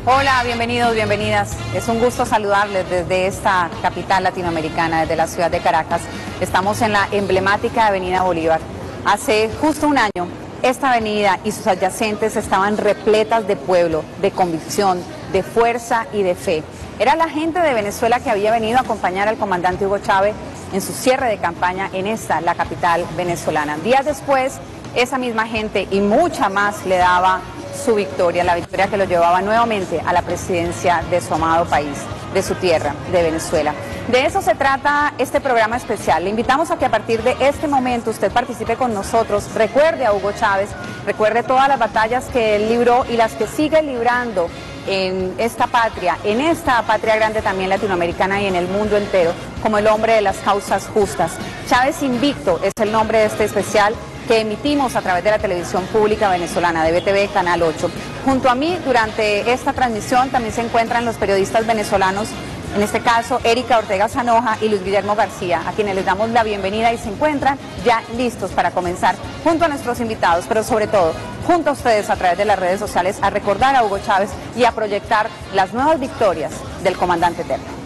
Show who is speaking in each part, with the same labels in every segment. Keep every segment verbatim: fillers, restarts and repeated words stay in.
Speaker 1: Hola, bienvenidos, bienvenidas. Es un gusto saludarles desde esta capital latinoamericana, desde la ciudad de Caracas. Estamos en la emblemática Avenida Bolívar. Hace justo un año, esta avenida y sus adyacentes estaban repletas de pueblo, de convicción, de fuerza y de fe. Era la gente de Venezuela que había venido a acompañar al comandante Hugo Chávez en su cierre de campaña en esta, la capital venezolana. Días después, esa misma gente y mucha más le daba su victoria, la victoria que lo llevaba nuevamente a la presidencia de su amado país, de su tierra, de Venezuela. De eso se trata este programa especial. Le invitamos a que a partir de este momento usted participe con nosotros, recuerde a Hugo Chávez, recuerde todas las batallas que él libró y las que sigue librando en esta patria, en esta patria grande también latinoamericana y en el mundo entero, como el hombre de las causas justas. Chávez Invicto es el nombre de este especial que emitimos a través de la televisión pública venezolana, de B T V Canal ocho. Junto a mí, durante esta transmisión, también se encuentran los periodistas venezolanos, en este caso, Erika Ortega Sanoja y Luis Guillermo García, a quienes les damos la bienvenida y se encuentran ya listos para comenzar, junto a nuestros invitados, pero sobre todo, junto a ustedes a través de las redes sociales, a recordar a Hugo Chávez y a proyectar las nuevas victorias del comandante eterno.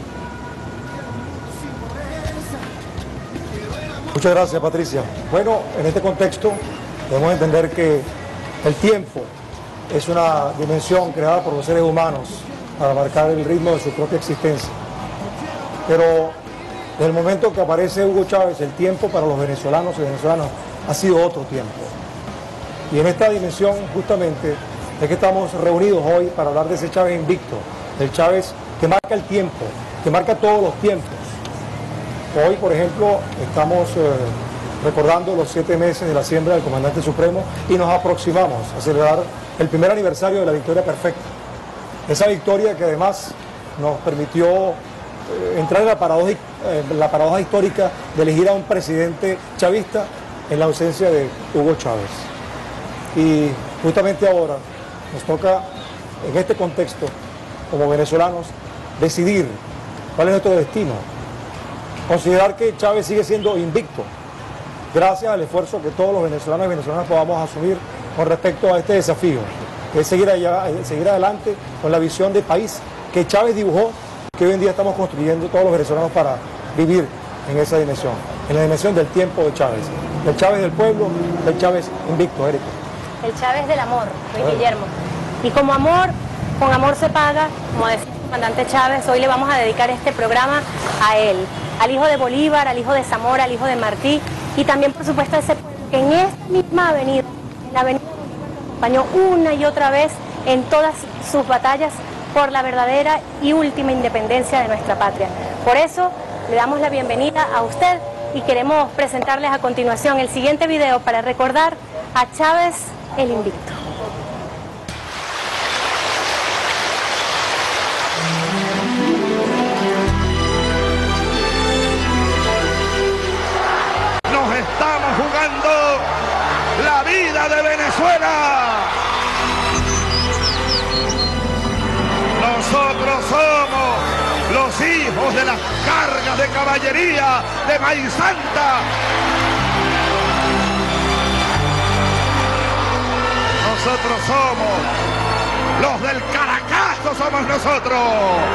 Speaker 2: Muchas gracias, Patricia. Bueno, en este contexto debemos entender que el tiempo es una dimensión creada por los seres humanos para marcar el ritmo de su propia existencia. Pero desde el momento que aparece Hugo Chávez, el tiempo para los venezolanos y venezolanas ha sido otro tiempo. Y en esta dimensión justamente es que estamos reunidos hoy para hablar de ese Chávez invicto, del Chávez que marca el tiempo, que marca todos los tiempos. Hoy, por ejemplo, estamos eh, recordando los siete meses de la siembra del comandante supremo y nos aproximamos a celebrar el primer aniversario de la victoria perfecta. Esa victoria que además nos permitió eh, entrar en la paradoja, eh, la paradoja histórica de elegir a un presidente chavista en la ausencia de Hugo Chávez. Y justamente ahora nos toca, en este contexto, como venezolanos, decidir cuál es nuestro destino. Considerar que Chávez sigue siendo invicto, gracias al esfuerzo que todos los venezolanos y venezolanas podamos asumir con respecto a este desafío, que es seguir, allá, seguir adelante con la visión de país que Chávez dibujó, que hoy en día estamos construyendo todos los venezolanos para vivir en esa dimensión, en la dimensión del tiempo de Chávez, del Chávez del pueblo, del Chávez invicto, Erika.
Speaker 3: El Chávez del amor, Luis Guillermo. Y como amor, con amor se paga, como decía el comandante Chávez, hoy le vamos a dedicar este programa a él, al hijo de Bolívar, al hijo de Zamora, al hijo de Martí, y también por supuesto a ese pueblo que en esta misma avenida, en la avenida Bolívar, nos acompañó una y otra vez en todas sus batallas por la verdadera y última independencia de nuestra patria. Por eso le damos la bienvenida a usted y queremos presentarles a continuación el siguiente video para recordar a Chávez el Invicto.
Speaker 4: Jugando la vida de Venezuela. Nosotros somos los hijos de las cargas de caballería de Maíz Santa. Nosotros somos los del Caracazo, somos nosotros.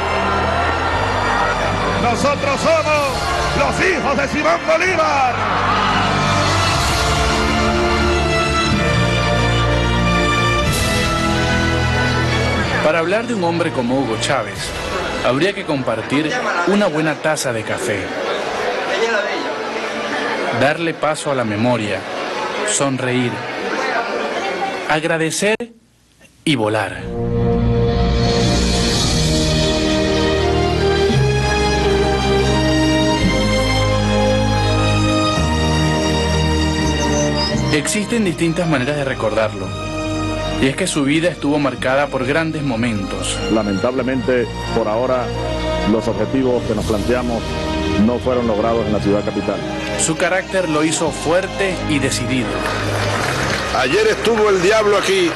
Speaker 4: Nosotros somos los hijos de Simón Bolívar.
Speaker 5: Para hablar de un hombre como Hugo Chávez, habría que compartir una buena taza de café, darle paso a la memoria, sonreír, agradecer y volar. Existen distintas maneras de recordarlo. Y es que su vida estuvo marcada por grandes momentos.
Speaker 6: Lamentablemente, por ahora, los objetivos que nos planteamos no fueron logrados en la ciudad capital.
Speaker 5: Su carácter lo hizo fuerte y decidido.
Speaker 4: Ayer estuvo el diablo aquí.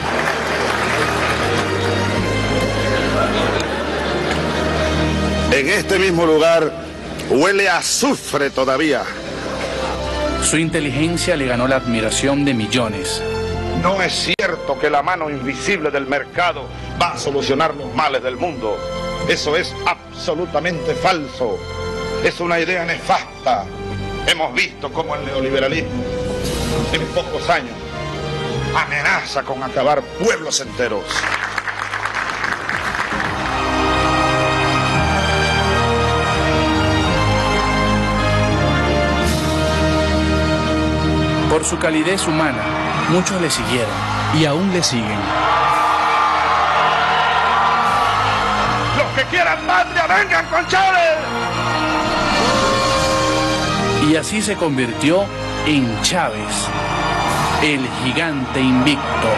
Speaker 4: En este mismo lugar huele a azufre todavía.
Speaker 5: Su inteligencia le ganó la admiración de millones.
Speaker 4: No es cierto que la mano invisible del mercado va a solucionar los males del mundo. Eso es absolutamente falso. Es una idea nefasta. Hemos visto cómo el neoliberalismo en pocos años amenaza con acabar pueblos enteros.
Speaker 5: Por su calidez humana, muchos le siguieron y aún le siguen.
Speaker 4: Los que quieran patria, vengan con Chávez.
Speaker 5: Y así se convirtió en Chávez, el gigante invicto.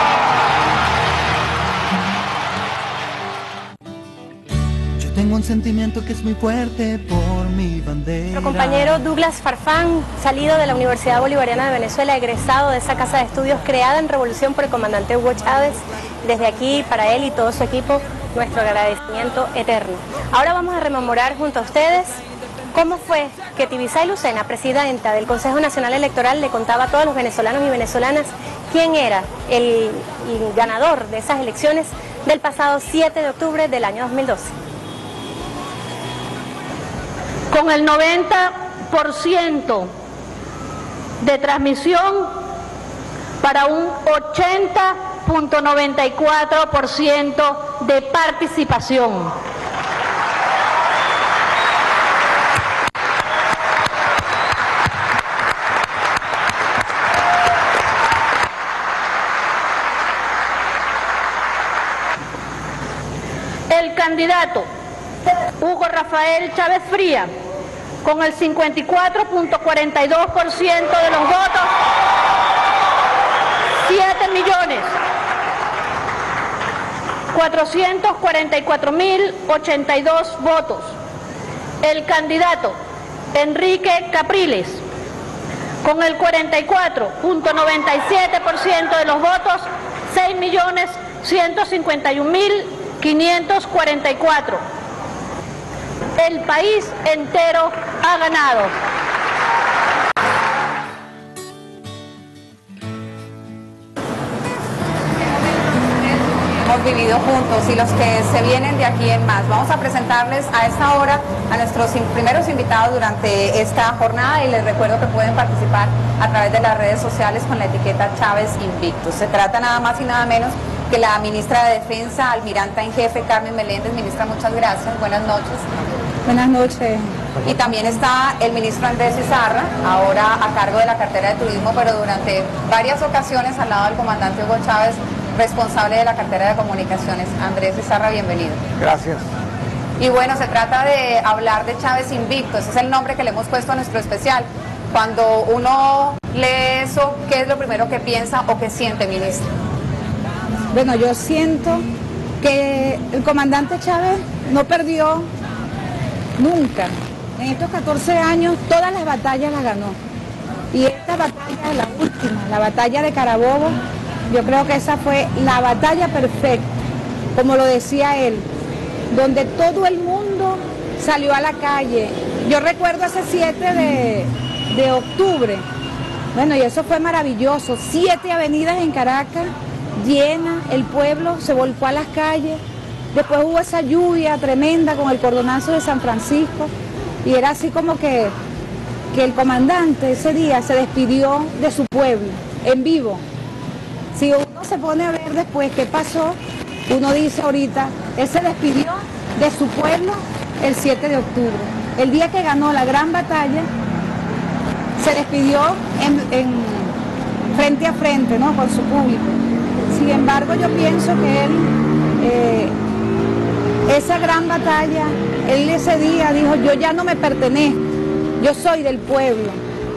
Speaker 7: Tengo un sentimiento que es muy fuerte por mi bandera.
Speaker 3: Nuestro compañero Douglas Farfán, salido de la Universidad Bolivariana de Venezuela, egresado de esa casa de estudios creada en revolución por el comandante Hugo Chávez. Desde aquí, para él y todo su equipo, nuestro agradecimiento eterno. Ahora vamos a rememorar junto a ustedes cómo fue que Tibisay Lucena, presidenta del Consejo Nacional Electoral, le contaba a todos los venezolanos y venezolanas quién era el, el ganador de esas elecciones del pasado siete de octubre del año dos mil doce.
Speaker 8: Con el noventa por ciento de transmisión para un ochenta punto noventa y cuatro por ciento de participación. El candidato Hugo Rafael Chávez Fría, con el cincuenta y cuatro punto cuarenta y dos por ciento de los votos, siete millones cuatrocientos cuarenta y cuatro mil ochenta y dos votos. El candidato Enrique Capriles, con el cuarenta y cuatro punto noventa y siete por ciento de los votos, seis millones ciento cincuenta y un mil quinientos cuarenta y cuatro. El país entero ha ganado.
Speaker 1: Hemos vivido juntos y los que se vienen de aquí en más. Vamos a presentarles a esta hora a nuestros primeros invitados durante esta jornada y les recuerdo que pueden participar a través de las redes sociales con la etiqueta Chávez Invictus. Se trata nada más y nada menos que la ministra de Defensa, almiranta en jefe Carmen Meléndez. Ministra, muchas gracias. Buenas noches.
Speaker 9: Buenas noches.
Speaker 1: Y también está el ministro Andrés Izarra, ahora a cargo de la cartera de turismo, pero durante varias ocasiones al lado del comandante Hugo Chávez, responsable de la cartera de comunicaciones. Andrés Izarra, bienvenido.
Speaker 2: Gracias.
Speaker 1: Y bueno, se trata de hablar de Chávez Invicto, ese es el nombre que le hemos puesto a nuestro especial. Cuando uno lee eso, ¿qué es lo primero que piensa o que siente, ministro?
Speaker 9: Bueno, yo siento que el comandante Chávez no perdió nunca. En estos catorce años todas las batallas las ganó. Y esta batalla, la última, la batalla de Carabobo, yo creo que esa fue la batalla perfecta, como lo decía él, donde todo el mundo salió a la calle. Yo recuerdo ese siete de octubre, bueno, y eso fue maravilloso, siete avenidas en Caracas, llenas, el pueblo se volcó a las calles. Después hubo esa lluvia tremenda con el cordonazo de San Francisco y era así como que, que el comandante ese día se despidió de su pueblo, en vivo. Si uno se pone a ver después qué pasó, uno dice ahorita, él se despidió de su pueblo el siete de octubre. El día que ganó la gran batalla, se despidió en, en frente a frente, ¿no?, con su público. Sin embargo, yo pienso que él... Eh, esa gran batalla, él ese día dijo, yo ya no me pertenezco, yo soy del pueblo,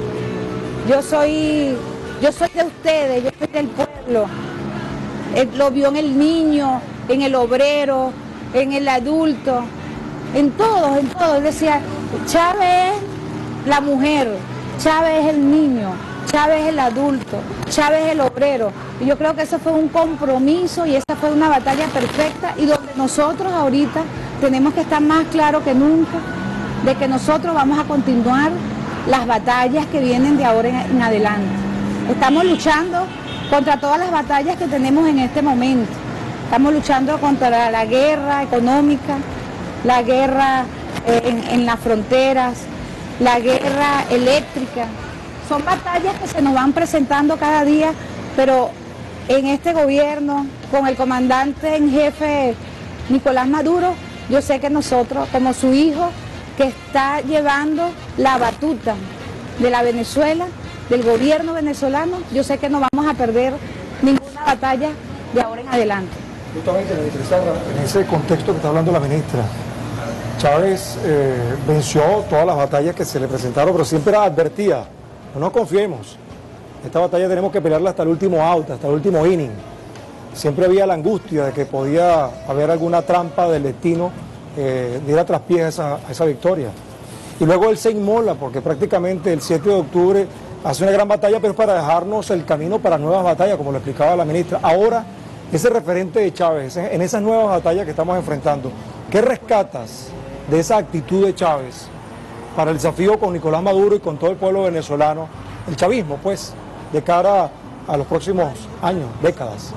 Speaker 9: yo soy, yo soy de ustedes, yo soy del pueblo. Él lo vio en el niño, en el obrero, en el adulto, en todos, en todos. Él decía, Chávez es la mujer, Chávez es el niño, Chávez es el adulto, Chávez es el obrero. Y yo creo que ese fue un compromiso y esa fue una batalla perfecta y donde nosotros ahorita tenemos que estar más claros que nunca de que nosotros vamos a continuar las batallas que vienen de ahora en, en adelante. Estamos luchando contra todas las batallas que tenemos en este momento. Estamos luchando contra la guerra económica, la guerra eh, en, en las fronteras, la guerra eléctrica. Son batallas que se nos van presentando cada día, pero en este gobierno, con el comandante en jefe Nicolás Maduro, yo sé que nosotros, como su hijo, que está llevando la batuta de la Venezuela, del gobierno venezolano, yo sé que no vamos a perder ninguna batalla de ahora en adelante.
Speaker 2: Justamente, ministra Izarra, en ese contexto que está hablando la ministra, Chávez eh, venció todas las batallas que se le presentaron, pero siempre advertía, no nos confiemos, esta batalla tenemos que pelearla hasta el último out, hasta el último inning. Siempre había la angustia de que podía haber alguna trampa del destino, eh, diera traspiés a esa, a esa victoria. Y luego él se inmola, porque prácticamente el siete de octubre hace una gran batalla, pero es para dejarnos el camino para nuevas batallas, como lo explicaba la ministra. Ahora, ese referente de Chávez, en esas nuevas batallas que estamos enfrentando, ¿qué rescatas de esa actitud de Chávez para el desafío con Nicolás Maduro y con todo el pueblo venezolano, el chavismo, pues, de cara a los próximos años, décadas?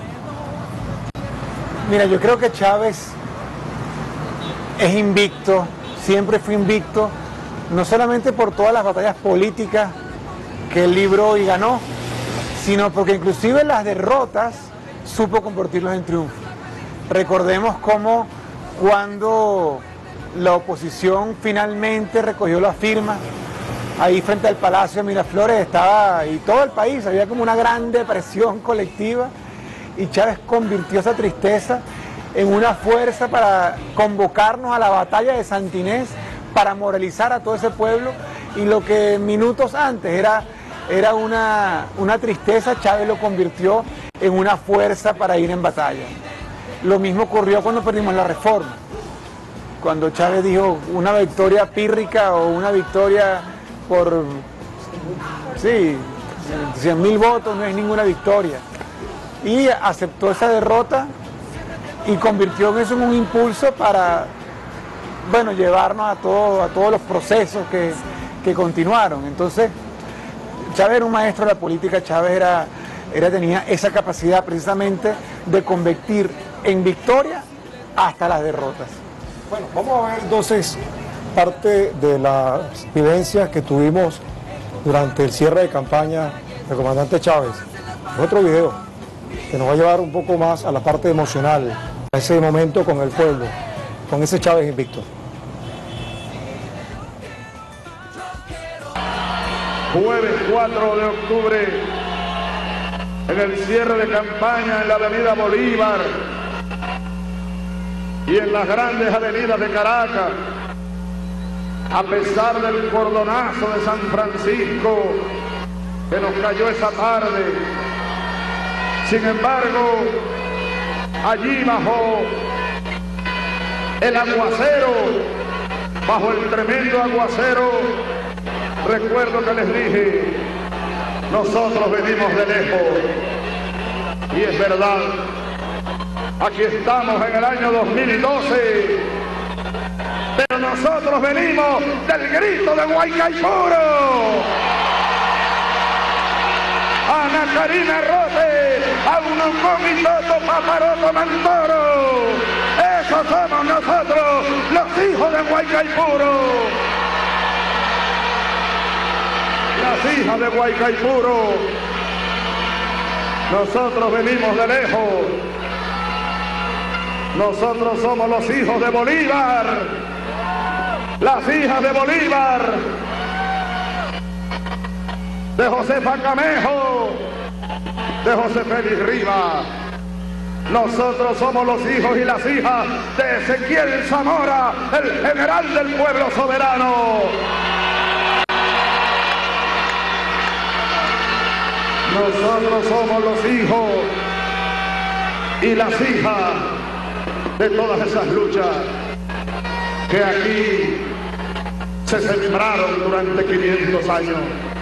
Speaker 10: Mira, yo creo que Chávez es invicto, siempre fue invicto, no solamente por todas las batallas políticas que él libró y ganó, sino porque inclusive las derrotas supo convertirlos en triunfo. Recordemos cómo cuando la oposición finalmente recogió las firmas, ahí frente al Palacio de Miraflores estaba, y todo el país, había como una gran depresión colectiva, y Chávez convirtió esa tristeza en una fuerza para convocarnos a la batalla de Santinés, para moralizar a todo ese pueblo, y lo que minutos antes era, era una, una tristeza, Chávez lo convirtió en una fuerza para ir en batalla. Lo mismo ocurrió cuando perdimos la reforma, cuando Chávez dijo una victoria pírrica o una victoria por, sí, cien mil votos no es ninguna victoria. Y aceptó esa derrota y convirtió eso en un impulso para, bueno, llevarnos a, todo, a todos los procesos que, que continuaron. Entonces, Chávez era un maestro de la política, Chávez era, era, tenía esa capacidad precisamente de convertir en victoria hasta las derrotas.
Speaker 2: Bueno, vamos a ver entonces parte de las vivencias que tuvimos durante el cierre de campaña del comandante Chávez. Otro video que nos va a llevar un poco más a la parte emocional, a ese momento con el pueblo, con ese Chávez invicto.
Speaker 4: Jueves cuatro de octubre, en el cierre de campaña en la avenida Bolívar y en las grandes avenidas de Caracas, a pesar del cordonazo de San Francisco que nos cayó esa tarde, sin embargo, allí bajo el aguacero, bajo el tremendo aguacero, recuerdo que les dije, nosotros venimos de lejos, y es verdad, aquí estamos en el año dos mil doce, pero nosotros venimos del grito de Guaycaipuro. Ana Karina Rote, Aunucón y Toto Paparoto Mantoro. Esos somos nosotros, los hijos de Guaycaipuro. Las hijas de Guaycaipuro. Nosotros venimos de lejos. Nosotros somos los hijos de Bolívar. Las hijas de Bolívar. De Josefa Camejo, de José Félix Rivas. Nosotros somos los hijos y las hijas de Ezequiel Zamora, el general del pueblo soberano. Nosotros somos los hijos y las hijas de todas esas luchas que aquí se sembraron durante quinientos años.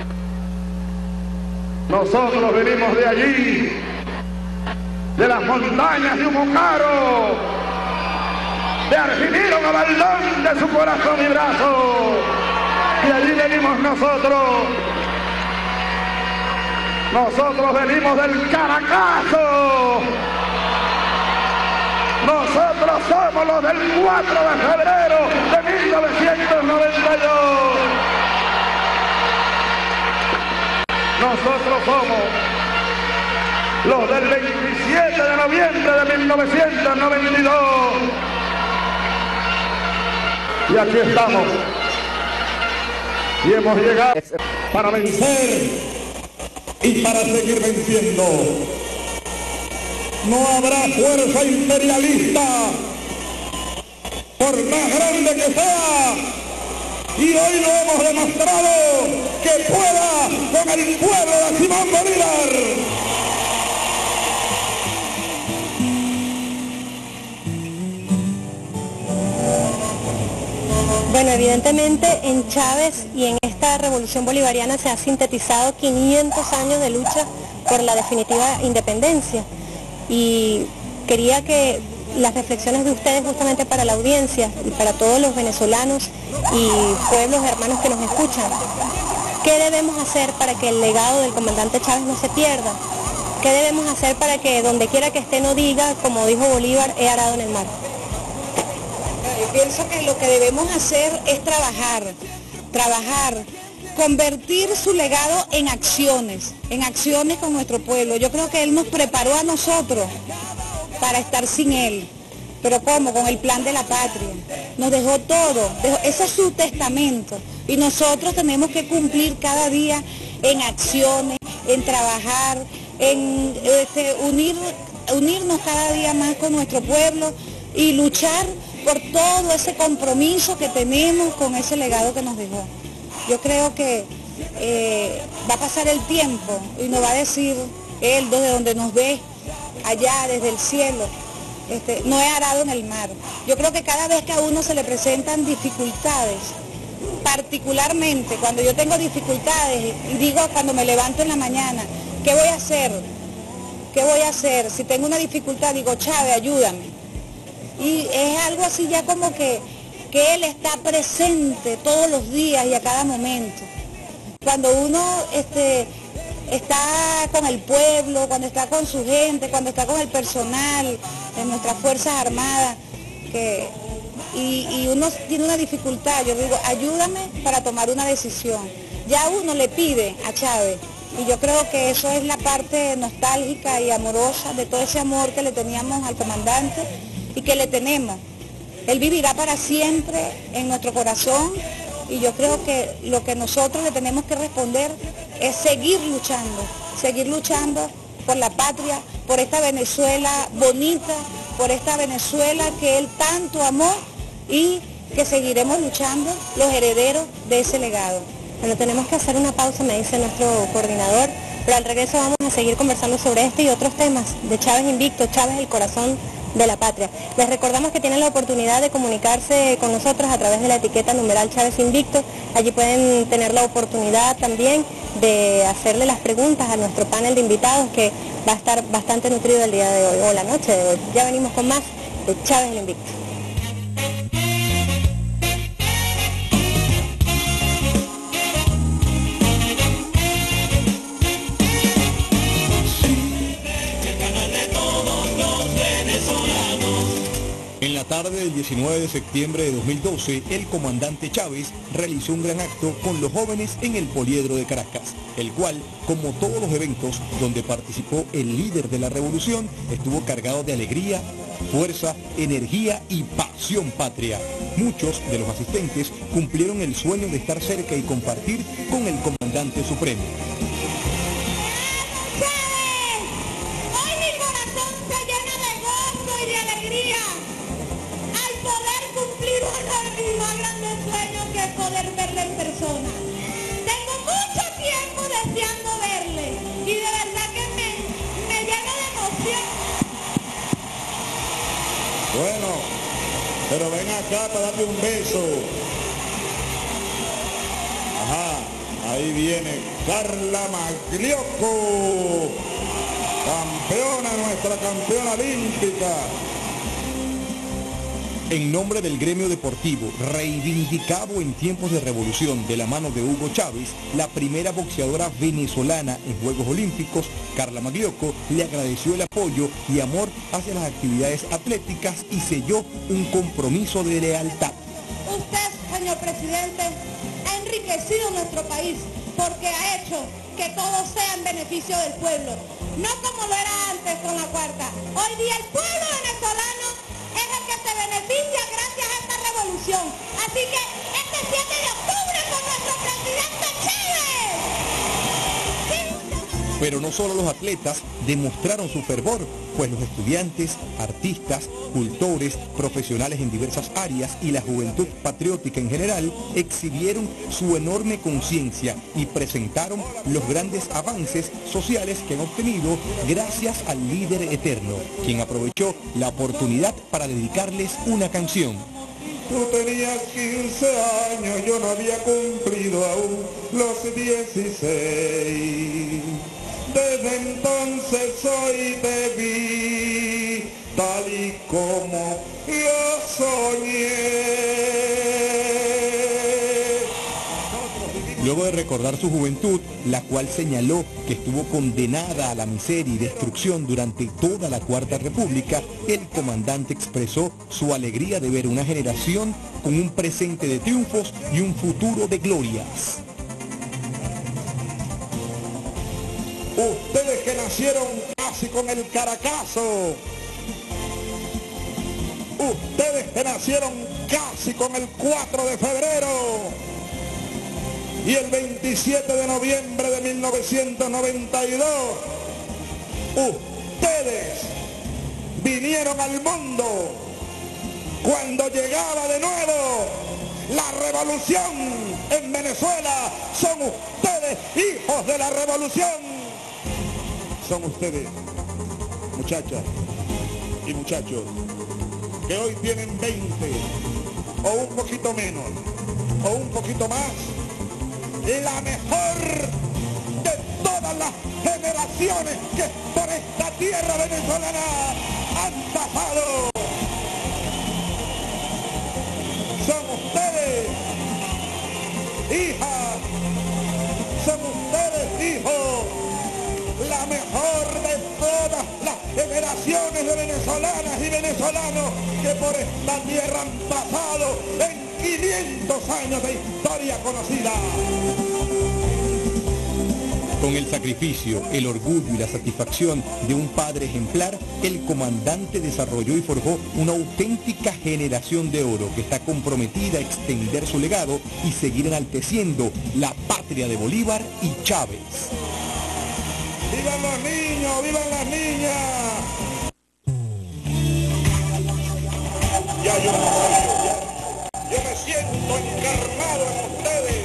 Speaker 4: Nosotros venimos de allí, de las montañas de Humocaro, de Argimiro Gabaldón, de su corazón y brazo. De allí venimos nosotros. Nosotros venimos del Caracazo. Nosotros somos los del cuatro de febrero de mil novecientos noventa y dos. Nosotros somos los del veintisiete de noviembre de mil novecientos noventa y dos. Y aquí estamos. Y hemos llegado para vencer y para seguir venciendo. No habrá fuerza imperialista, por más grande que sea, y hoy lo hemos demostrado que pueda con el pueblo de Simón Bolívar.
Speaker 3: Bueno, evidentemente en Chávez y en esta revolución bolivariana se ha sintetizado quinientos años de lucha por la definitiva independencia. Y quería que las reflexiones de ustedes justamente para la audiencia y para todos los venezolanos y pueblos hermanos que nos escuchan. ¿Qué debemos hacer para que el legado del comandante Chávez no se pierda? ¿Qué debemos hacer para que donde quiera que esté no diga, como dijo Bolívar, he arado en el mar?
Speaker 9: Yo pienso que lo que debemos hacer es trabajar, trabajar, convertir su legado en acciones, en acciones con nuestro pueblo. Yo creo que él nos preparó a nosotros para estar sin él. Pero ¿cómo? Con el plan de la patria. Nos dejó todo, dejó, ese es su testamento. Y nosotros tenemos que cumplir cada día en acciones, en trabajar, en este, unir, unirnos cada día más con nuestro pueblo y luchar por todo ese compromiso que tenemos con ese legado que nos dejó. Yo creo que eh, va a pasar el tiempo y nos va a decir él desde donde nos ve, allá desde el cielo, este, no he arado en el mar. Yo creo que cada vez que a uno se le presentan dificultades, particularmente cuando yo tengo dificultades y digo cuando me levanto en la mañana, ¿qué voy a hacer? ¿Qué voy a hacer? Si tengo una dificultad, digo, Chávez, ayúdame. Y es algo así ya como que, que él está presente todos los días y a cada momento. Cuando uno este, está con el pueblo, cuando está con su gente, cuando está con el personal de nuestras Fuerzas Armadas, que, y, y uno tiene una dificultad, yo digo, ayúdame para tomar una decisión. Ya uno le pide a Chávez, y yo creo que eso es la parte nostálgica y amorosa de todo ese amor que le teníamos al comandante y que le tenemos. Él vivirá para siempre en nuestro corazón y yo creo que lo que nosotros le tenemos que responder es seguir luchando, seguir luchando por la patria, por esta Venezuela bonita, por esta Venezuela que él tanto amó y que seguiremos luchando los herederos de ese legado.
Speaker 3: Bueno, tenemos que hacer una pausa, me dice nuestro coordinador, pero al regreso vamos a seguir conversando sobre este y otros temas de Chávez Invicto, Chávez el corazón de la patria. Les recordamos que tienen la oportunidad de comunicarse con nosotros a través de la etiqueta numeral Chávez Invicto. Allí pueden tener la oportunidad también de hacerle las preguntas a nuestro panel de invitados que va a estar bastante nutrido el día de hoy o la noche de hoy. Ya venimos con más de Chávez el Invicto.
Speaker 11: En la tarde del diecinueve de septiembre de dos mil doce, el comandante Chávez realizó un gran acto con los jóvenes en el Poliedro de Caracas, el cual, como todos los eventos donde participó el líder de la revolución, estuvo cargado de alegría, fuerza, energía y pasión patria. Muchos de los asistentes cumplieron el sueño de estar cerca y compartir con el comandante supremo.
Speaker 9: Poder verle en persona. Tengo mucho tiempo deseando verle y de verdad que me, me llena de emoción.
Speaker 11: Bueno, pero ven acá para darle un beso. Ajá, ahí viene Carla Maglioco, campeona, nuestra campeona olímpica. En nombre del gremio deportivo, reivindicado en tiempos de revolución de la mano de Hugo Chávez, la primera boxeadora venezolana en Juegos Olímpicos, Carla Magliocco, le agradeció el apoyo y amor hacia las actividades atléticas y selló un compromiso de lealtad.
Speaker 12: Usted, señor presidente, ha enriquecido nuestro país porque ha hecho que todo sea en beneficio del pueblo, no como lo era antes con la cuarta. Hoy día el pueblo venezolano es el que se beneficia gracias a esta revolución. Así que este siete de octubre con nuestro presidente Chávez.
Speaker 11: Pero no solo los atletas demostraron su fervor, pues los estudiantes, artistas, cultores, profesionales en diversas áreas y la juventud patriótica en general exhibieron su enorme conciencia y presentaron los grandes avances sociales que han obtenido gracias al líder eterno, quien aprovechó la oportunidad para dedicarles una canción.
Speaker 13: Tú tenías quince años, yo no había cumplido aún los dieciséis. Desde entonces hoy te vi, tal y como lo soñé.
Speaker 11: Luego de recordar su juventud, la cual señaló que estuvo condenada a la miseria y destrucción durante toda la Cuarta República, el comandante expresó su alegría de ver una generación con un presente de triunfos y un futuro de glorias.
Speaker 13: Ustedes que nacieron casi con el Caracazo, ustedes que nacieron casi con el cuatro de febrero y el veintisiete de noviembre de mil novecientos noventa y dos, ustedes vinieron al mundo cuando llegaba de nuevo la revolución en Venezuela. Son ustedes, hijos de la revolución. Son ustedes, muchachas y muchachos, que hoy tienen veinte o un poquito menos o un poquito más, la mejor de todas las generaciones que por esta tierra venezolana han pasado. Son ustedes, hijas, son ustedes, hijos, la mejor de todas las generaciones de venezolanas y venezolanos que por esta tierra han pasado en quinientos años de historia conocida.
Speaker 11: Con el sacrificio, el orgullo y la satisfacción de un padre ejemplar, el comandante desarrolló y forjó una auténtica generación de oro que está comprometida a extender su legado y seguir enalteciendo la patria de Bolívar y Chávez.
Speaker 13: ¡Vivan los niños! ¡Vivan las niñas! Ya yo, ya, yo me siento encarnado en ustedes.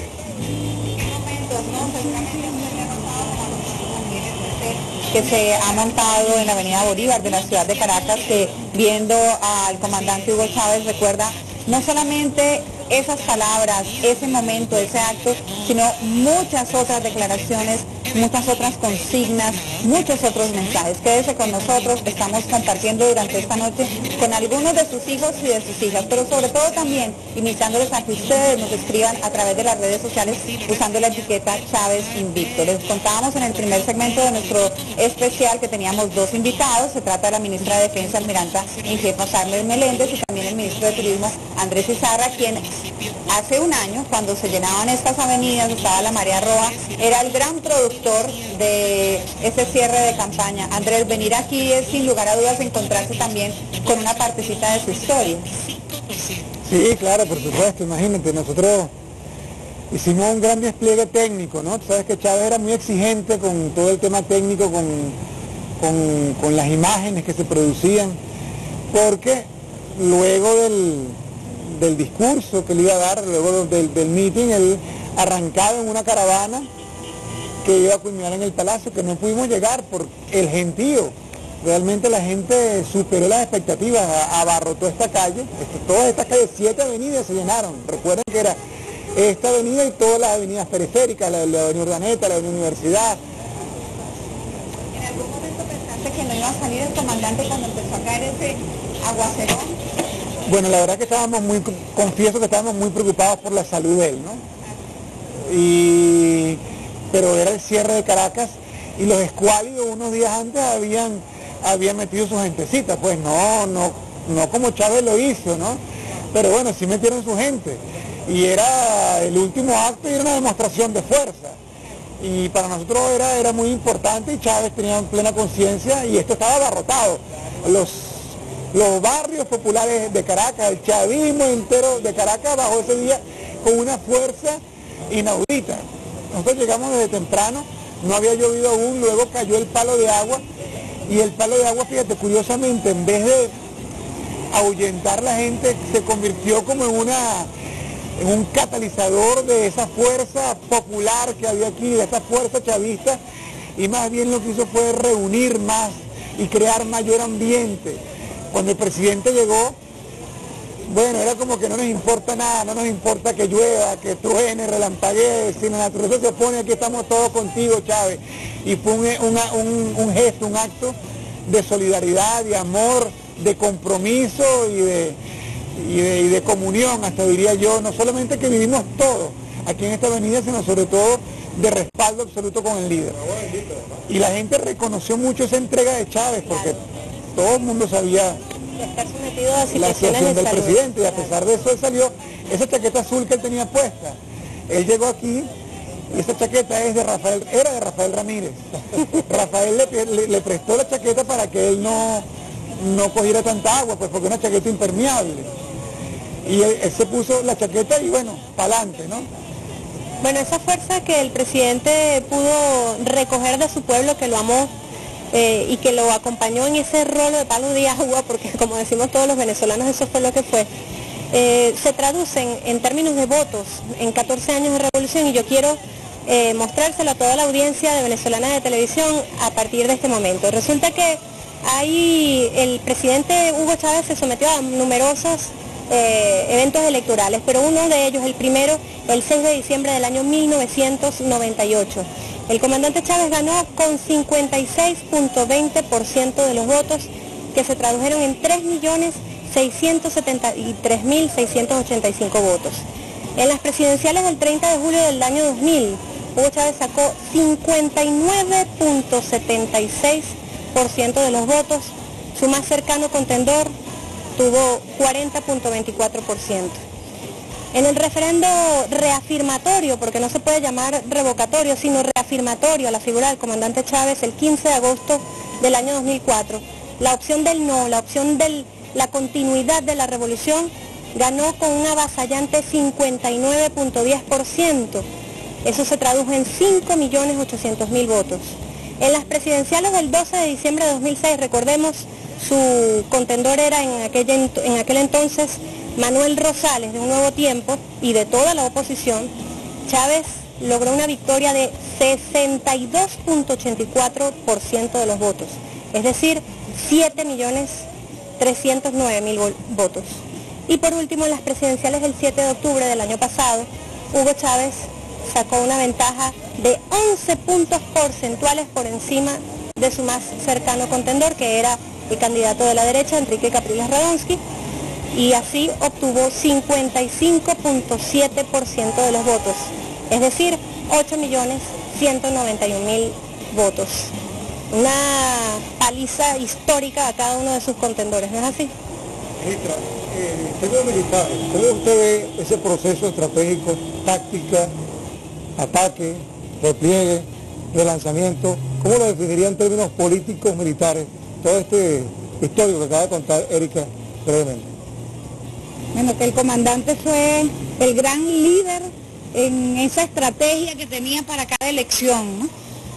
Speaker 1: Que se ha montado en la avenida Bolívar de la ciudad de Caracas, que viendo al comandante Hugo Chávez recuerda no solamente esas palabras, ese momento, ese acto, sino muchas otras declaraciones, muchas otras consignas, muchos otros mensajes. Quédese con nosotros, estamos compartiendo durante esta noche con algunos de sus hijos y de sus hijas, pero sobre todo también invitándoles a que ustedes nos escriban a través de las redes sociales usando la etiqueta Chávez Invicto. Les contábamos en el primer segmento de nuestro especial que teníamos dos invitados. Se trata de la ministra de Defensa, almiranta en jefe Carmen Meléndez, y también el ministro de Turismo, Andrés Izarra, quien hace un año, cuando se llenaban estas avenidas, estaba la Marea Roja, era el gran productor de ese cierre de campaña. Andrés, venir aquí es sin lugar a dudas encontrarse también con una partecita de su historia.
Speaker 10: Sí, claro, por supuesto, imagínate, nosotros hicimos un gran despliegue técnico, ¿no? Tú sabes que Chávez era muy exigente con todo el tema técnico, con, con, con las imágenes que se producían, porque luego del, del discurso que le iba a dar, luego del, del meeting, él arrancaba en una caravana que iba a culminar en el Palacio, que no pudimos llegar por el gentío. Realmente la gente superó las expectativas, abarrotó esta calle, todas estas calles, siete avenidas se llenaron. Recuerden que era esta avenida y todas las avenidas periféricas, la, la avenida Urdaneta, la avenida Universidad.
Speaker 1: ¿En algún momento pensaste que no iba a salir el comandante cuando empezó a caer ese aguacerón?
Speaker 10: Bueno, la verdad que estábamos muy, confieso que estábamos muy preocupados por la salud de él, ¿no? Y, pero era el cierre de Caracas y los escuálidos unos días antes habían, habían metido su gentecita, pues no, no, no como Chávez lo hizo, ¿no? Pero bueno, sí metieron su gente. Y era el último acto y era una demostración de fuerza. Y para nosotros era, era muy importante y Chávez tenía plena conciencia y esto estaba abarrotado. Los, los barrios populares de Caracas, el chavismo entero de Caracas bajó ese día con una fuerza inaudita. Nosotros llegamos desde temprano, no había llovido aún, luego cayó el palo de agua y el palo de agua, fíjate, curiosamente, en vez de ahuyentar la gente, se convirtió como en una en un catalizador de esa fuerza popular que había aquí, de esa fuerza chavista, y más bien lo que hizo fue reunir más y crear mayor ambiente. Cuando el presidente llegó, bueno, era como que no nos importa nada, no nos importa que llueva, que truene, relampaguee, si la naturaleza se opone, aquí estamos todos contigo, Chávez. Y fue un, una, un, un gesto, un acto de solidaridad, de amor, de compromiso y de, y de, y de comunión, hasta diría yo, no solamente que vivimos todos aquí en esta avenida, sino sobre todo de respaldo absoluto con el líder. Y la gente reconoció mucho esa entrega de Chávez, porque todo el mundo sabía
Speaker 3: estar sometido a
Speaker 10: la
Speaker 3: situaciones
Speaker 10: situación
Speaker 3: de
Speaker 10: del
Speaker 3: salud.
Speaker 10: presidente, y a pesar de eso él salió, esa chaqueta azul que él tenía puesta, él llegó aquí y esa chaqueta es de Rafael, era de Rafael Ramírez. Rafael le, le, le prestó la chaqueta para que él no, no cogiera tanta agua, pues porque es una chaqueta impermeable. Y él, él se puso la chaqueta y bueno, para adelante, ¿no?
Speaker 3: Bueno, esa fuerza que el presidente pudo recoger de su pueblo, que lo amó, eh, y que lo acompañó en ese rolo de palo de agua, porque como decimos todos los venezolanos, eso fue lo que fue, eh, se traducen en términos de votos en catorce años de revolución, y yo quiero eh, mostrárselo a toda la audiencia de Venezolana de Televisión a partir de este momento. Resulta que ahí el presidente Hugo Chávez se sometió a numerosos eh, eventos electorales, pero uno de ellos, el primero, el seis de diciembre del año mil novecientos noventa y ocho. El comandante Chávez ganó con cincuenta y seis punto veinte por ciento de los votos, que se tradujeron en tres millones seiscientos setenta y tres mil seiscientos ochenta y cinco votos. En las presidenciales del treinta de julio del año dos mil, Hugo Chávez sacó cincuenta y nueve punto setenta y seis por ciento de los votos, su más cercano contendor tuvo cuarenta punto veinticuatro por ciento. En el referendo reafirmatorio, porque no se puede llamar revocatorio, sino reafirmatorio a la figura del comandante Chávez, el quince de agosto del año dos mil cuatro, la opción del no, la opción de la continuidad de la revolución, ganó con un avasallante cincuenta y nueve punto diez por ciento. Eso se tradujo en cinco millones ochocientos mil votos. En las presidenciales del doce de diciembre de dos mil seis, recordemos, su contendor era en aquel, en aquel entonces Manuel Rosales, de Un Nuevo Tiempo, y de toda la oposición. Chávez logró una victoria de sesenta y dos punto ochenta y cuatro por ciento de los votos, es decir, siete millones trescientos nueve mil votos. Y por último, en las presidenciales del siete de octubre del año pasado, Hugo Chávez sacó una ventaja de once puntos porcentuales por encima de su más cercano contendor, que era el candidato de la derecha, Enrique Capriles Radonsky, y así obtuvo cincuenta y cinco punto siete por ciento de los votos, es decir, ocho millones ciento noventa y un mil votos. Una paliza histórica a cada uno de sus contendores, ¿no es así?
Speaker 2: Ministra, eh, en términos militares, ¿cómo usted ve ese proceso estratégico, táctica, ataque, repliegue, relanzamiento? ¿Cómo lo definiría en términos políticos, militares, todo este histórico que acaba de contar Erika brevemente?
Speaker 9: Bueno, que el comandante fue el gran líder en esa estrategia que tenía para cada elección, ¿no?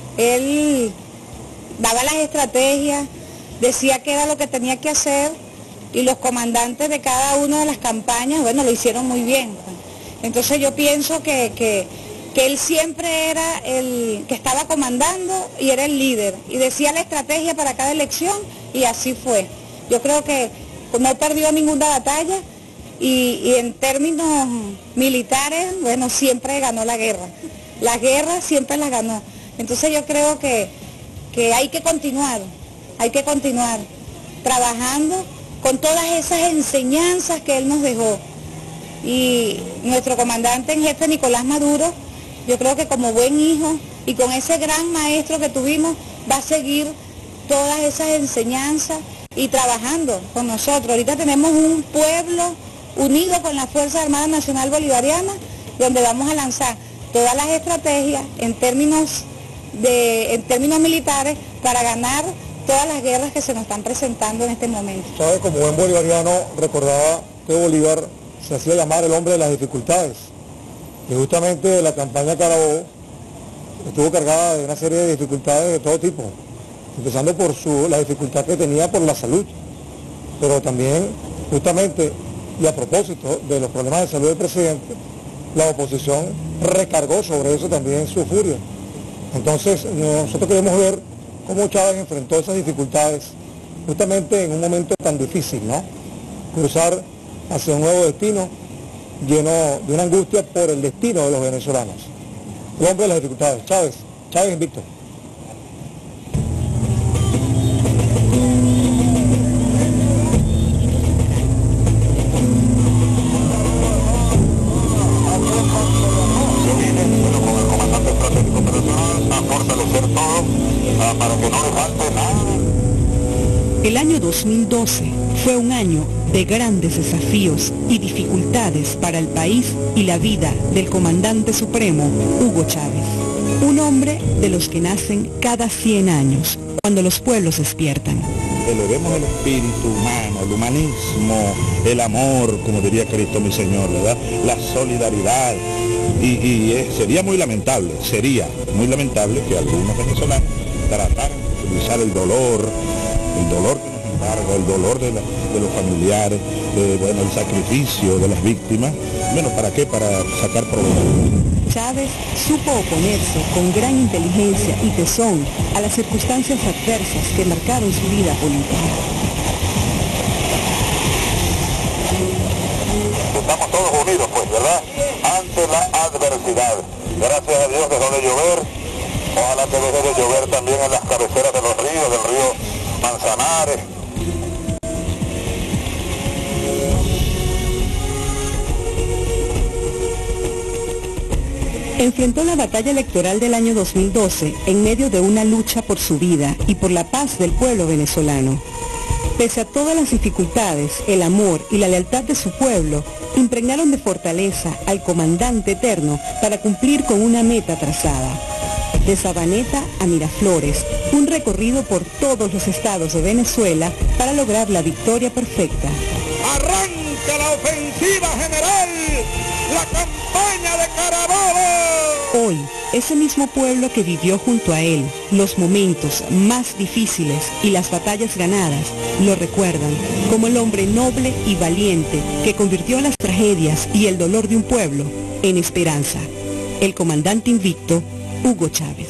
Speaker 9: Él daba las estrategias, decía qué era lo que tenía que hacer, y los comandantes de cada una de las campañas, bueno, lo hicieron muy bien. Entonces yo pienso que, que, que él siempre era el que estaba comandando y era el líder, y decía la estrategia para cada elección, y así fue. Yo creo que no perdió ninguna batalla, y, y en términos militares, bueno, siempre ganó la guerra. La guerra siempre la ganó. Entonces yo creo que, que hay que continuar, hay que continuar trabajando con todas esas enseñanzas que él nos dejó. Y nuestro comandante en jefe Nicolás Maduro, yo creo que como buen hijo y con ese gran maestro que tuvimos, va a seguir todas esas enseñanzas y trabajando con nosotros. Ahorita tenemos un pueblo unido con la Fuerza Armada Nacional Bolivariana, donde vamos a lanzar todas las estrategias en términos, de, en términos militares para ganar todas las guerras que se nos están presentando en este momento.
Speaker 2: ¿Sabe? Como buen bolivariano recordaba que Bolívar se hacía llamar el hombre de las dificultades. Y justamente la campaña Carabobo estuvo cargada de una serie de dificultades de todo tipo, empezando por su, la dificultad que tenía por la salud, pero también justamente y a propósito de los problemas de salud del presidente, la oposición recargó sobre eso también su furia. Entonces nosotros queremos ver cómo Chávez enfrentó esas dificultades justamente en un momento tan difícil, ¿no? Cruzar hacia un nuevo destino lleno de una angustia por el destino de los venezolanos. El hombre de las dificultades, Chávez, Chávez invicto.
Speaker 14: El año dos mil doce fue un año de grandes desafíos y dificultades para el país y la vida del comandante supremo Hugo Chávez. Un hombre de los que nacen cada cien años, cuando los pueblos despiertan.
Speaker 6: Elevemos el espíritu humano, el humanismo, el amor, como diría Cristo mi Señor, ¿verdad? La solidaridad. Y, y eh, sería muy lamentable, sería muy lamentable que algunos venezolanos trataran de utilizar el dolor, el dolor que nos embarga, el dolor de, la, de los familiares, de, bueno, el sacrificio de las víctimas. Bueno, ¿para qué? Para sacar provecho.
Speaker 14: Chávez supo oponerse con gran inteligencia y tesón a las circunstancias adversas que marcaron su vida política.
Speaker 13: Estamos todos unidos, pues, ¿verdad? Ante la adversidad. Gracias a Dios dejó de llover. Ojalá que deje de llover también en las cabeceras de los ríos, del río Manzanares.
Speaker 14: Enfrentó la batalla electoral del año dos mil doce en medio de una lucha por su vida y por la paz del pueblo venezolano. Pese a todas las dificultades, el amor y la lealtad de su pueblo impregnaron de fortaleza al comandante eterno para cumplir con una meta trazada. De Sabaneta a Miraflores, un recorrido por todos los estados de Venezuela para lograr la victoria perfecta.
Speaker 13: ¡Arranca la ofensiva general! ¡La campaña de Carabobo!
Speaker 14: Hoy, ese mismo pueblo que vivió junto a él los momentos más difíciles y las batallas ganadas, lo recuerdan como el hombre noble y valiente que convirtió las tragedias y el dolor de un pueblo en esperanza. El comandante invicto, Hugo Chávez.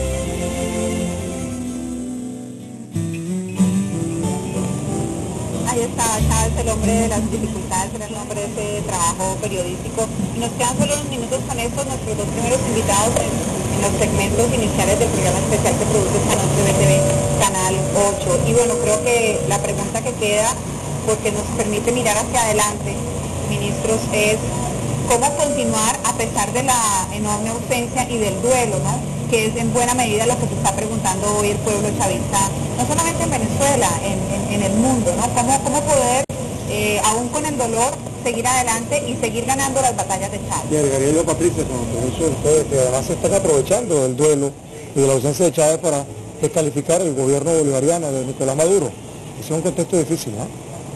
Speaker 9: Ahí está Chávez, el hombre de las dificultades, era el nombre de ese trabajo periodístico. Y nos quedan solo unos minutos con estos, nuestros dos primeros invitados en, en los segmentos iniciales del programa especial que produce esta noche B T V Canal ocho. Y bueno, creo que la pregunta que queda, porque nos permite mirar hacia adelante, ministros, es cómo continuar a pesar de la enorme ausencia y del duelo, ¿no? Que es en buena medida lo que se está preguntando hoy el pueblo chavista, no solamente en Venezuela, en, en, en el mundo, ¿no? ¿Cómo, cómo poder, eh, aún con el dolor, seguir adelante y seguir ganando las batallas de Chávez?
Speaker 2: Y agregaría yo, Patricia, con permiso de ustedes, que además se están aprovechando del duelo y de la ausencia de Chávez para descalificar el gobierno bolivariano de Nicolás Maduro. Es un contexto difícil, ¿no?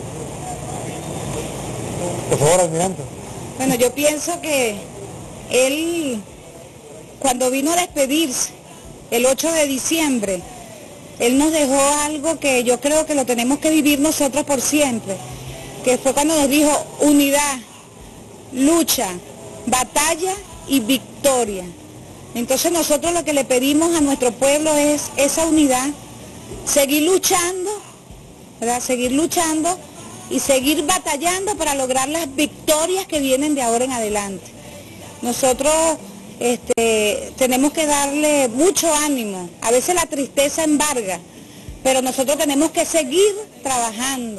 Speaker 2: Por favor, almirante.
Speaker 9: Bueno, yo pienso que él, cuando vino a despedirse, el ocho de diciembre, él nos dejó algo que yo creo que lo tenemos que vivir nosotros por siempre, que fue cuando nos dijo unidad, lucha, batalla y victoria. Entonces nosotros lo que le pedimos a nuestro pueblo es esa unidad, seguir luchando, ¿verdad? Seguir luchando y seguir batallando para lograr las victorias que vienen de ahora en adelante. Nosotros este, tenemos que darle mucho ánimo, a veces la tristeza embarga, pero nosotros tenemos que seguir trabajando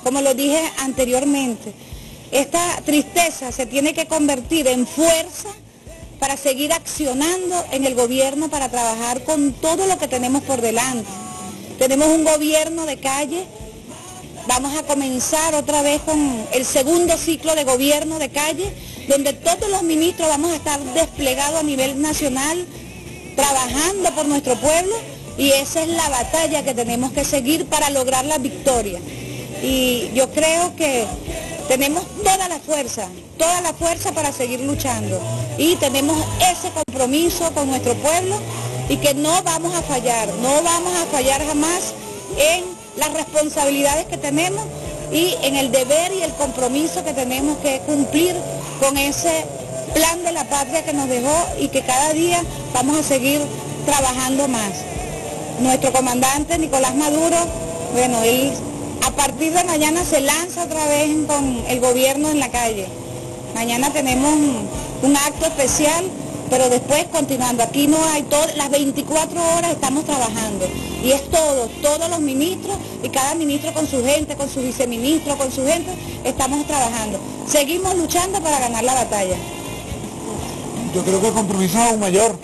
Speaker 9: como lo dije anteriormente, esta tristeza se tiene que convertir en fuerza para seguir accionando en el gobierno, para trabajar con todo lo que tenemos por delante. Tenemos un gobierno de calle, vamos a comenzar otra vez con el segundo ciclo de gobierno de calle, donde todos los ministros vamos a estar desplegados a nivel nacional, trabajando por nuestro pueblo, y esa es la batalla que tenemos que seguir para lograr la victoria. Y yo creo que tenemos toda la fuerza, toda la fuerza para seguir luchando, y tenemos ese compromiso con nuestro pueblo, y que no vamos a fallar, no vamos a fallar jamás en las responsabilidades que tenemos y en el deber y el compromiso que tenemos que cumplir con ese plan de la patria que nos dejó, y que cada día vamos a seguir trabajando más. Nuestro comandante Nicolás Maduro, bueno, él a partir de mañana se lanza otra vez con el gobierno en la calle. Mañana tenemos un, un acto especial, pero después continuando. Aquí no hay, todo, las veinticuatro horas estamos trabajando, y es todo, todos los ministros, y cada ministro con su gente, con su viceministro, con su gente, estamos trabajando. Seguimos luchando para ganar la batalla.
Speaker 10: Yo creo que el compromiso es aún mayor,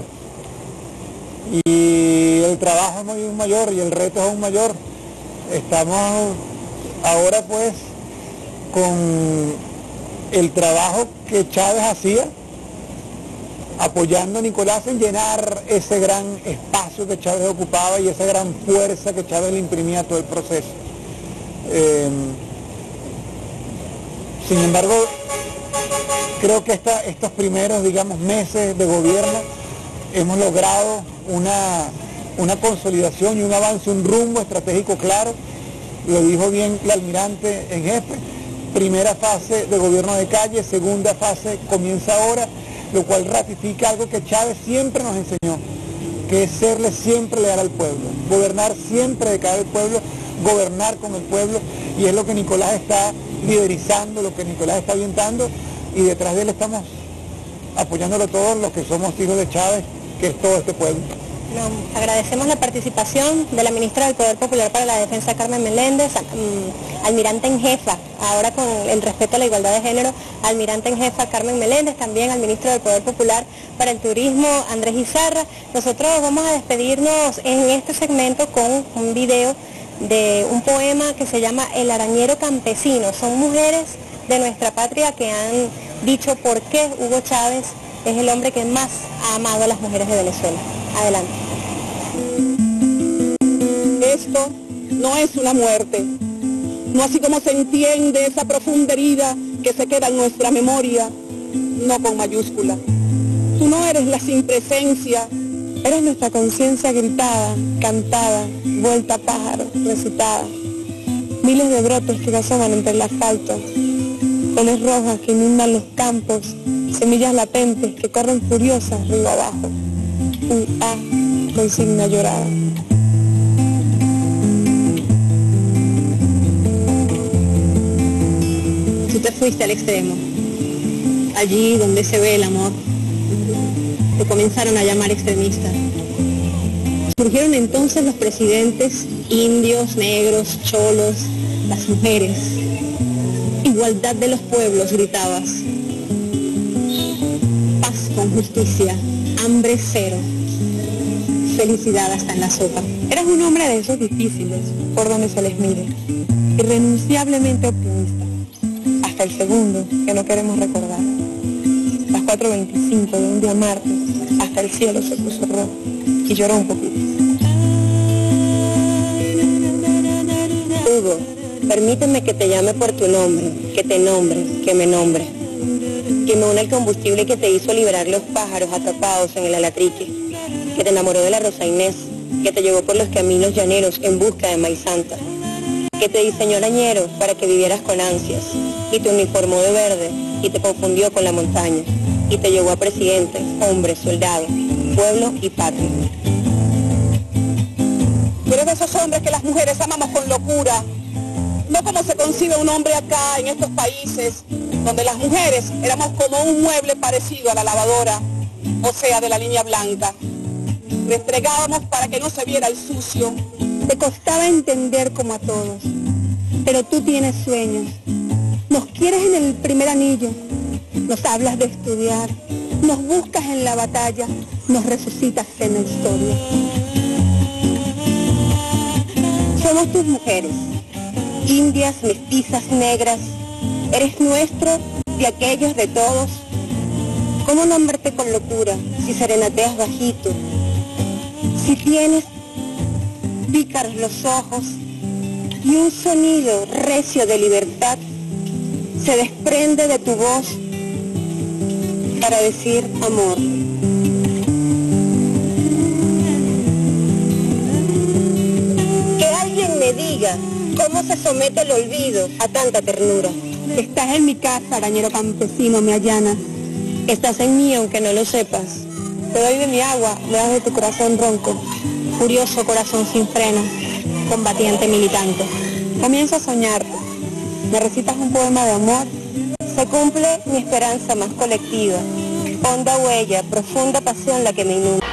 Speaker 10: y el trabajo es muy mayor, y el reto es aún mayor. Estamos ahora pues con el trabajo que Chávez hacía, apoyando a Nicolás en llenar ese gran espacio que Chávez ocupaba y esa gran fuerza que Chávez le imprimía a todo el proceso. Eh, sin embargo, creo que esta, estos primeros, digamos, meses de gobierno hemos logrado una, una consolidación y un avance, un rumbo estratégico claro. Lo dijo bien la almirante en jefe: primera fase de gobierno de calle, segunda fase comienza ahora, lo cual ratifica algo que Chávez siempre nos enseñó, que es serle siempre leal al pueblo, gobernar siempre de cara al pueblo, gobernar con el pueblo, y es lo que Nicolás está liderizando, lo que Nicolás está orientando, y detrás de él estamos apoyándolo todos los que somos hijos de Chávez, que es todo este pueblo.
Speaker 3: No, agradecemos la participación de la ministra del Poder Popular para la Defensa, Carmen Meléndez, um, almirante en jefa, ahora con el respeto a la igualdad de género, almirante en jefa Carmen Meléndez, también al ministro del Poder Popular para el Turismo, Andrés Izarra. Nosotros vamos a despedirnos en este segmento con un video de un poema que se llama El arañero campesino. Son mujeres de nuestra patria que han dicho por qué Hugo Chávez es el hombre que más ha amado a las mujeres de Venezuela. Adelante.
Speaker 15: Esto no es una muerte, no así como se entiende esa profunda herida que se queda en nuestra memoria, no con mayúscula. Tú no eres la sin presencia, eres nuestra conciencia gritada, cantada, vuelta a pájaro, recitada. Miles de brotes que asoman entre el asfalto, flores rojas que inundan los campos, semillas latentes que corren furiosas río abajo. Un A consigna llorada.
Speaker 14: Tú te fuiste al extremo, allí donde se ve el amor. Te comenzaron a llamar extremista. Surgieron entonces los presidentes indios, negros, cholos, las mujeres. Igualdad de los pueblos, gritabas. Paz con justicia, hambre cero, felicidad hasta en la sopa. Eras un hombre de esos difíciles, por donde se les mire, irrenunciablemente optimista, hasta el segundo que no queremos recordar. Las cuatro veinticinco de un día martes, hasta el cielo se puso rojo y lloró un poquito.
Speaker 3: Hugo, permíteme que te llame por tu nombre, que te nombre, que me nombre, que me una el combustible que te hizo liberar los pájaros atrapados en el alatrique, que te enamoró de la Rosa Inés, que te llevó por los caminos llaneros en busca de Maíz Santa, que te diseñó lañero para que vivieras con ansias, y te uniformó de verde, y te confundió con la montaña, y te llevó a presidente, hombre, soldado, pueblo y patria.
Speaker 15: Tú eres de esos hombres que las mujeres amamos con locura, no como se concibe un hombre acá en estos países, donde las mujeres éramos como un mueble parecido a la lavadora, o sea, de la línea blanca. Restregábamos para que no se viera el sucio.
Speaker 14: Te costaba entender como a todos.
Speaker 15: pero tú tienes sueños. Nos quieres en el primer anillo, nos hablas de estudiar, nos buscas en la batalla, nos resucitas en la historia. Somos tus mujeres, indias, mestizas, negras, eres nuestro, de aquellos, de todos. ¿Cómo nombrarte con locura si serenateas bajito? Si tienes pícaros los ojos y un sonido recio de libertad se desprende de tu voz para decir amor. Que alguien me diga cómo se somete el olvido a tanta ternura. Estás en mi casa, arañero campesino, me allanas. Estás en mí aunque no lo sepas. Te doy de mi agua, me das de tu corazón ronco. Furioso corazón sin frenos, combatiente militante. Comienzo a soñarte. Me recitas un poema de amor. Se cumple mi esperanza más colectiva. Honda huella, profunda pasión la que me inunda.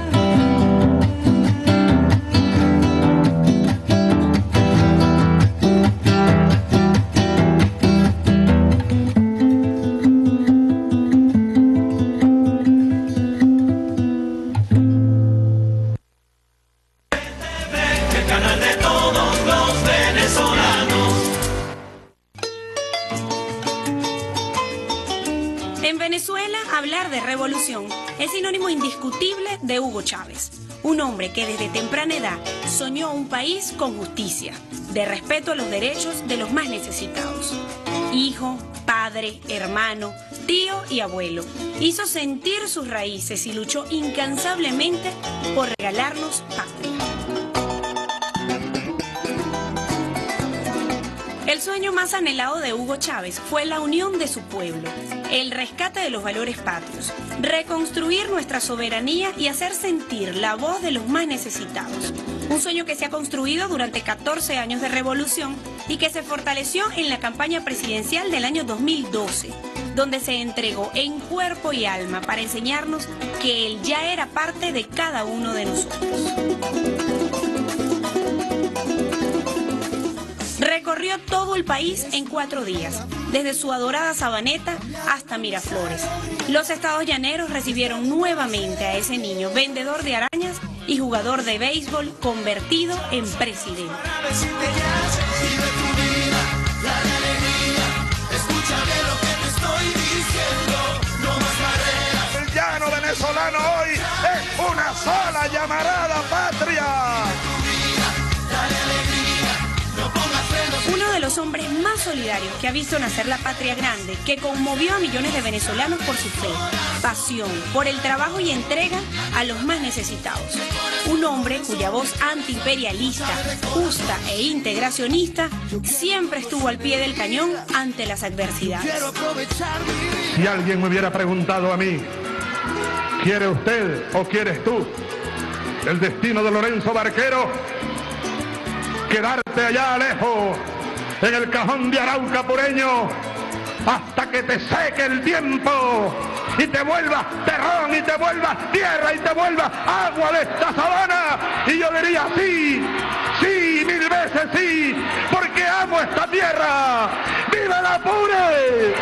Speaker 16: En Venezuela, hablar de revolución es sinónimo indiscutible de Hugo Chávez, un hombre que desde temprana edad soñó un país con justicia, de respeto a los derechos de los más necesitados. Hijo, padre, hermano, tío y abuelo, hizo sentir sus raíces y luchó incansablemente por regalarnos patria. El sueño más anhelado de Hugo Chávez fue la unión de su pueblo, el rescate de los valores patrios, reconstruir nuestra soberanía y hacer sentir la voz de los más necesitados. Un sueño que se ha construido durante catorce años de revolución y que se fortaleció en la campaña presidencial del año dos mil doce, donde se entregó en cuerpo y alma para enseñarnos que él ya era parte de cada uno de nosotros. Recorrió todo el país en cuatro días, desde su adorada Sabaneta hasta Miraflores. Los estados llaneros recibieron nuevamente a ese niño vendedor de arañas y jugador de béisbol convertido en presidente.
Speaker 4: El llano venezolano hoy es una sola llamarada patria.
Speaker 16: Uno de los hombres más solidarios que ha visto nacer la patria grande, que conmovió a millones de venezolanos por su fe, pasión, por el trabajo y entrega a los más necesitados. Un hombre cuya voz antiimperialista, justa e integracionista siempre estuvo al pie del cañón ante las adversidades.
Speaker 4: Si alguien me hubiera preguntado a mí, ¿quiere usted o quieres tú el destino de Lorenzo Barquero? Quedarte allá lejos, en el cajón de Arauca pureño, hasta que te seque el tiempo y te vuelvas terrón y te vuelvas tierra y te vuelvas agua de esta sabana. Y yo diría sí, sí, mil veces sí, porque amo esta tierra. ¡Viva el Apure!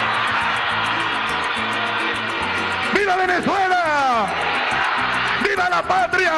Speaker 4: ¡Viva Venezuela! ¡Viva la patria!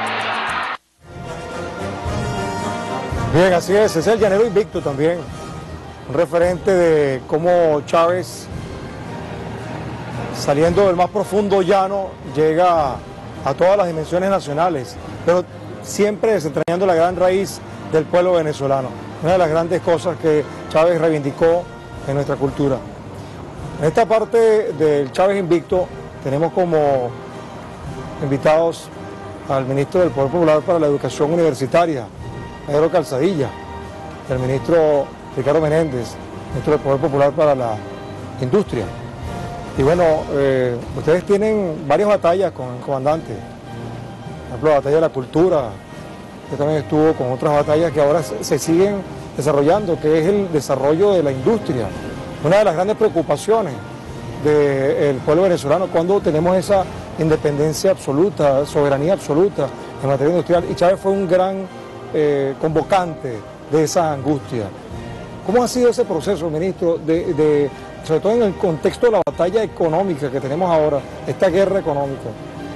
Speaker 2: Bien, así es, es el llanero invicto también, un referente de cómo Chávez, saliendo del más profundo llano, llega a todas las dimensiones nacionales, pero siempre desentrañando la gran raíz del pueblo venezolano, una de las grandes cosas que Chávez reivindicó en nuestra cultura. En esta parte del Chávez invicto tenemos como invitados al ministro del Poder Popular para la Educación Universitaria, Pedro Calzadilla, el ministro Ricardo Menéndez, ministro del Poder Popular para la Industria. Y bueno, eh, ustedes tienen varias batallas con el comandante, por ejemplo la batalla de la cultura, que también estuvo con otras batallas que ahora se, se siguen desarrollando, que es el desarrollo de la industria. Una de las grandes preocupaciones del pueblo venezolano cuando tenemos esa independencia absoluta, soberanía absoluta en materia industrial, y Chávez fue un gran Eh, convocante de esa angustia. ¿Cómo ha sido ese proceso, ministro, de, de, sobre todo en el contexto de la batalla económica que tenemos ahora, esta guerra económica?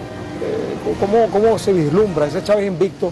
Speaker 2: Eh, ¿cómo, ¿Cómo se vislumbra ese Chávez invicto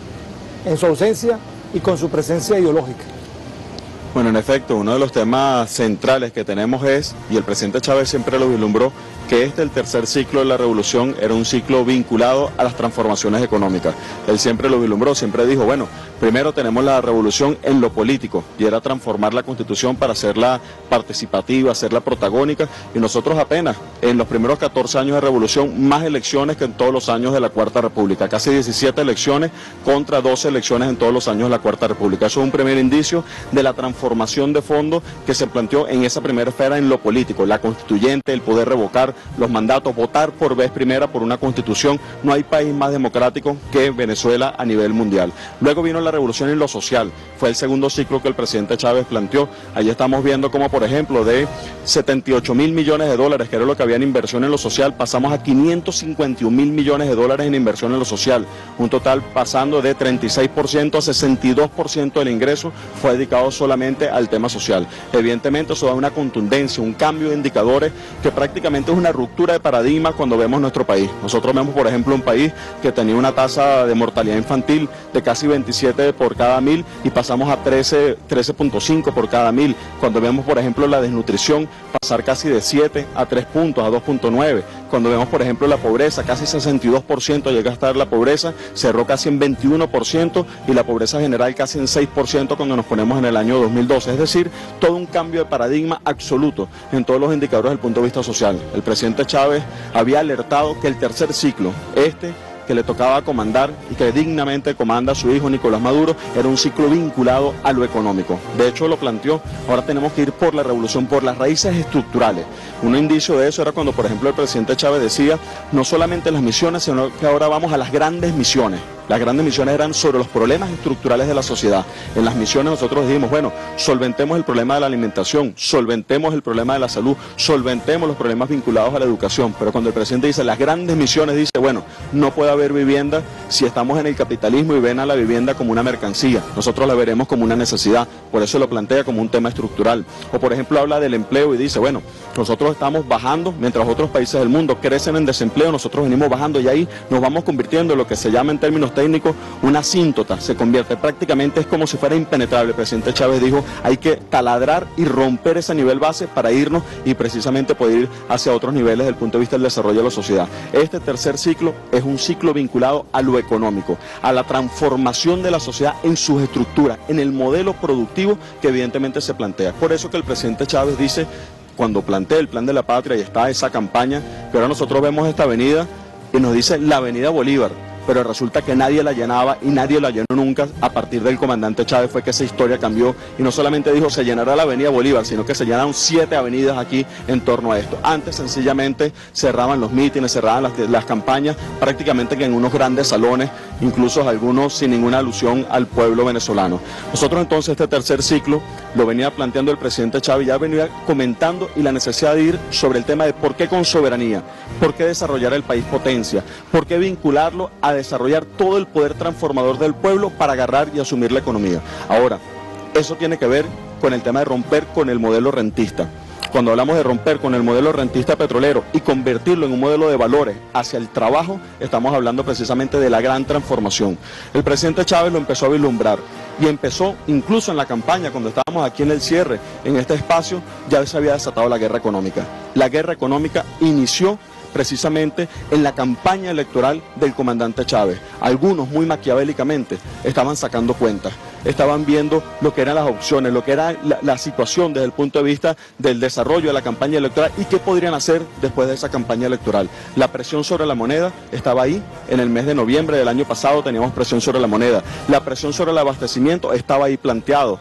Speaker 2: en su ausencia y con su presencia ideológica?
Speaker 17: Bueno, en efecto, uno de los temas centrales que tenemos es, y el presidente Chávez siempre lo vislumbró, que este, el tercer ciclo de la revolución, era un ciclo vinculado a las transformaciones económicas. Él siempre lo vislumbró, siempre dijo, bueno, primero tenemos la revolución en lo político, y era transformar la Constitución para hacerla participativa, hacerla protagónica, y nosotros apenas, en los primeros catorce años de revolución, más elecciones que en todos los años de la Cuarta República, casi diecisiete elecciones contra doce elecciones en todos los años de la Cuarta República. Eso es un primer indicio de la transformación de fondo que se planteó en esa primera esfera en lo político, la constituyente, el poder revocar los mandatos, votar por vez primera por una constitución. No hay país más democrático que Venezuela a nivel mundial. Luego vino la revolución en lo social, fue el segundo ciclo que el presidente Chávez planteó. Allí estamos viendo como, por ejemplo, de setenta y ocho mil millones de dólares, que era lo que había en inversión en lo social, pasamos a quinientos cincuenta y un mil millones de dólares en inversión en lo social, un total pasando de treinta y seis por ciento a sesenta y dos por ciento del ingreso fue dedicado solamente al tema social. Evidentemente eso da una contundencia, un cambio de indicadores que prácticamente es una ruptura de paradigma cuando vemos nuestro país. Nosotros vemos, por ejemplo, un país que tenía una tasa de mortalidad infantil de casi veintisiete por cada mil y pasamos a trece punto cinco por cada mil. Cuando vemos, por ejemplo, la desnutrición, pasar casi de siete a tres puntos, a dos punto nueve. Cuando vemos, por ejemplo, la pobreza, casi sesenta y dos por ciento llega a estar la pobreza, cerró casi en veintiuno por ciento y la pobreza general casi en seis por ciento cuando nos ponemos en el año dos mil doce. Es decir, todo un cambio de paradigma absoluto en todos los indicadores desde el punto de vista social. El presidente Chávez había alertado que el tercer ciclo, este que le tocaba comandar y que dignamente comanda a su hijo Nicolás Maduro, era un ciclo vinculado a lo económico. De hecho lo planteó, ahora tenemos que ir por la revolución, por las raíces estructurales. Un indicio de eso era cuando, por ejemplo, el presidente Chávez decía, no solamente las misiones, sino que ahora vamos a las grandes misiones. Las grandes misiones eran sobre los problemas estructurales de la sociedad. En las misiones nosotros dijimos, bueno, solventemos el problema de la alimentación, solventemos el problema de la salud, solventemos los problemas vinculados a la educación. Pero cuando el presidente dice las grandes misiones, dice, bueno, no puede haber vivienda si estamos en el capitalismo y ven a la vivienda como una mercancía. Nosotros la veremos como una necesidad, por eso lo plantea como un tema estructural. O por ejemplo habla del empleo y dice, bueno, nosotros estamos bajando, mientras otros países del mundo crecen en desempleo, nosotros venimos bajando y ahí nos vamos convirtiendo en lo que se llama en términos técnicos una asíntota, se convierte prácticamente, es como si fuera impenetrable. El presidente Chávez dijo, hay que taladrar y romper ese nivel base para irnos y precisamente poder ir hacia otros niveles desde el punto de vista del desarrollo de la sociedad. Este tercer ciclo es un ciclo vinculado a lo económico, a la transformación de la sociedad en sus estructuras, en el modelo productivo que evidentemente se plantea. Por eso que el presidente Chávez dice, cuando plantea el plan de la patria y está esa campaña, que ahora nosotros vemos esta avenida y nos dice la avenida Bolívar, pero resulta que nadie la llenaba y nadie la llenó nunca. A partir del comandante Chávez fue que esa historia cambió y no solamente dijo se llenará la avenida Bolívar, sino que se llenaron siete avenidas aquí en torno a esto. Antes sencillamente cerraban los mítines, cerraban las, las campañas prácticamente que en unos grandes salones, incluso algunos sin ninguna alusión al pueblo venezolano. Nosotros entonces este tercer ciclo lo venía planteando el presidente Chávez, ya venía comentando y la necesidad de ir sobre el tema de por qué con soberanía, por qué desarrollar el país potencia, por qué vincularlo a desarrollar todo el poder transformador del pueblo para agarrar y asumir la economía. Ahora, eso tiene que ver con el tema de romper con el modelo rentista. Cuando hablamos de romper con el modelo rentista petrolero y convertirlo en un modelo de valores hacia el trabajo, estamos hablando precisamente de la gran transformación. El presidente Chávez lo empezó a vislumbrar y empezó incluso en la campaña, cuando estábamos aquí en el cierre, en este espacio, ya se había desatado la guerra económica. La guerra económica inició precisamente en la campaña electoral del comandante Chávez. Algunos muy maquiavélicamente estaban sacando cuentas, estaban viendo lo que eran las opciones, lo que era la, la situación desde el punto de vista del desarrollo de la campaña electoral y qué podrían hacer después de esa campaña electoral. La presión sobre la moneda estaba ahí, en el mes de noviembre del año pasado teníamos presión sobre la moneda, la presión sobre el abastecimiento estaba ahí planteado.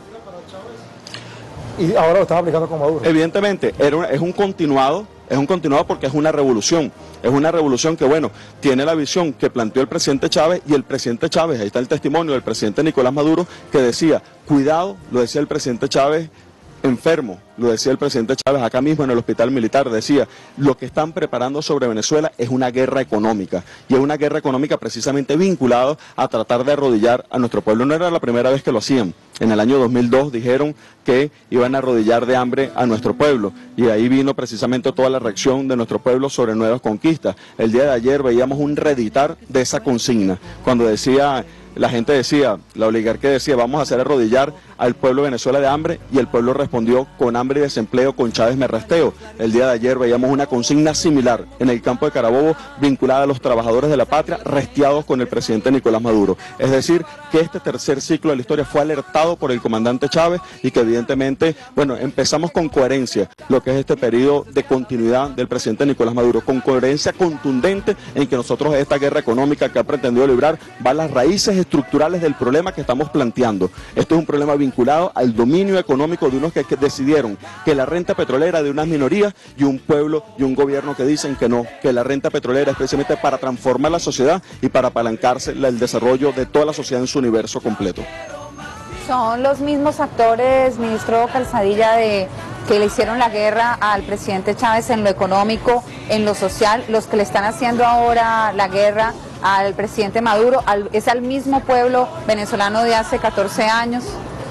Speaker 2: Y ahora lo están aplicando con Maduro.
Speaker 17: Evidentemente, era un, es un continuado, es un continuado porque es una revolución, es una revolución que, bueno, tiene la visión que planteó el presidente Chávez y el presidente Chávez, ahí está el testimonio del presidente Nicolás Maduro, que decía, cuidado, lo decía el presidente Chávez, enfermos, lo decía el presidente Chávez acá mismo en el hospital militar, decía, lo que están preparando sobre Venezuela es una guerra económica, y es una guerra económica precisamente vinculada a tratar de arrodillar a nuestro pueblo. No era la primera vez que lo hacían, en el año dos mil dos dijeron que iban a arrodillar de hambre a nuestro pueblo, y ahí vino precisamente toda la reacción de nuestro pueblo sobre nuevas conquistas. El día de ayer veíamos un reeditar de esa consigna, cuando decía... La gente decía, la oligarquía decía, vamos a hacer arrodillar al pueblo de Venezuela de hambre, y el pueblo respondió con hambre y desempleo, con Chávez me rasteo. El día de ayer veíamos una consigna similar en el campo de Carabobo, vinculada a los trabajadores de la patria, resteados con el presidente Nicolás Maduro. Es decir, que este tercer ciclo de la historia fue alertado por el comandante Chávez, y que evidentemente, bueno, empezamos con coherencia lo que es este periodo de continuidad del presidente Nicolás Maduro, con coherencia contundente en que nosotros esta guerra económica que ha pretendido librar va a las raíces estructurales del problema que estamos planteando. Esto es un problema vinculado al dominio económico de unos que, que decidieron que la renta petrolera de unas minorías, y un pueblo y un gobierno que dicen que no, que la renta petrolera es precisamente para transformar la sociedad y para apalancarse el desarrollo de toda la sociedad en su universo completo.
Speaker 1: Son los mismos actores, ministro Calzadilla, de que le hicieron la guerra al presidente Chávez en lo económico, en lo social, los que le están haciendo ahora la guerra al presidente Maduro, al, es al mismo pueblo venezolano de hace catorce años.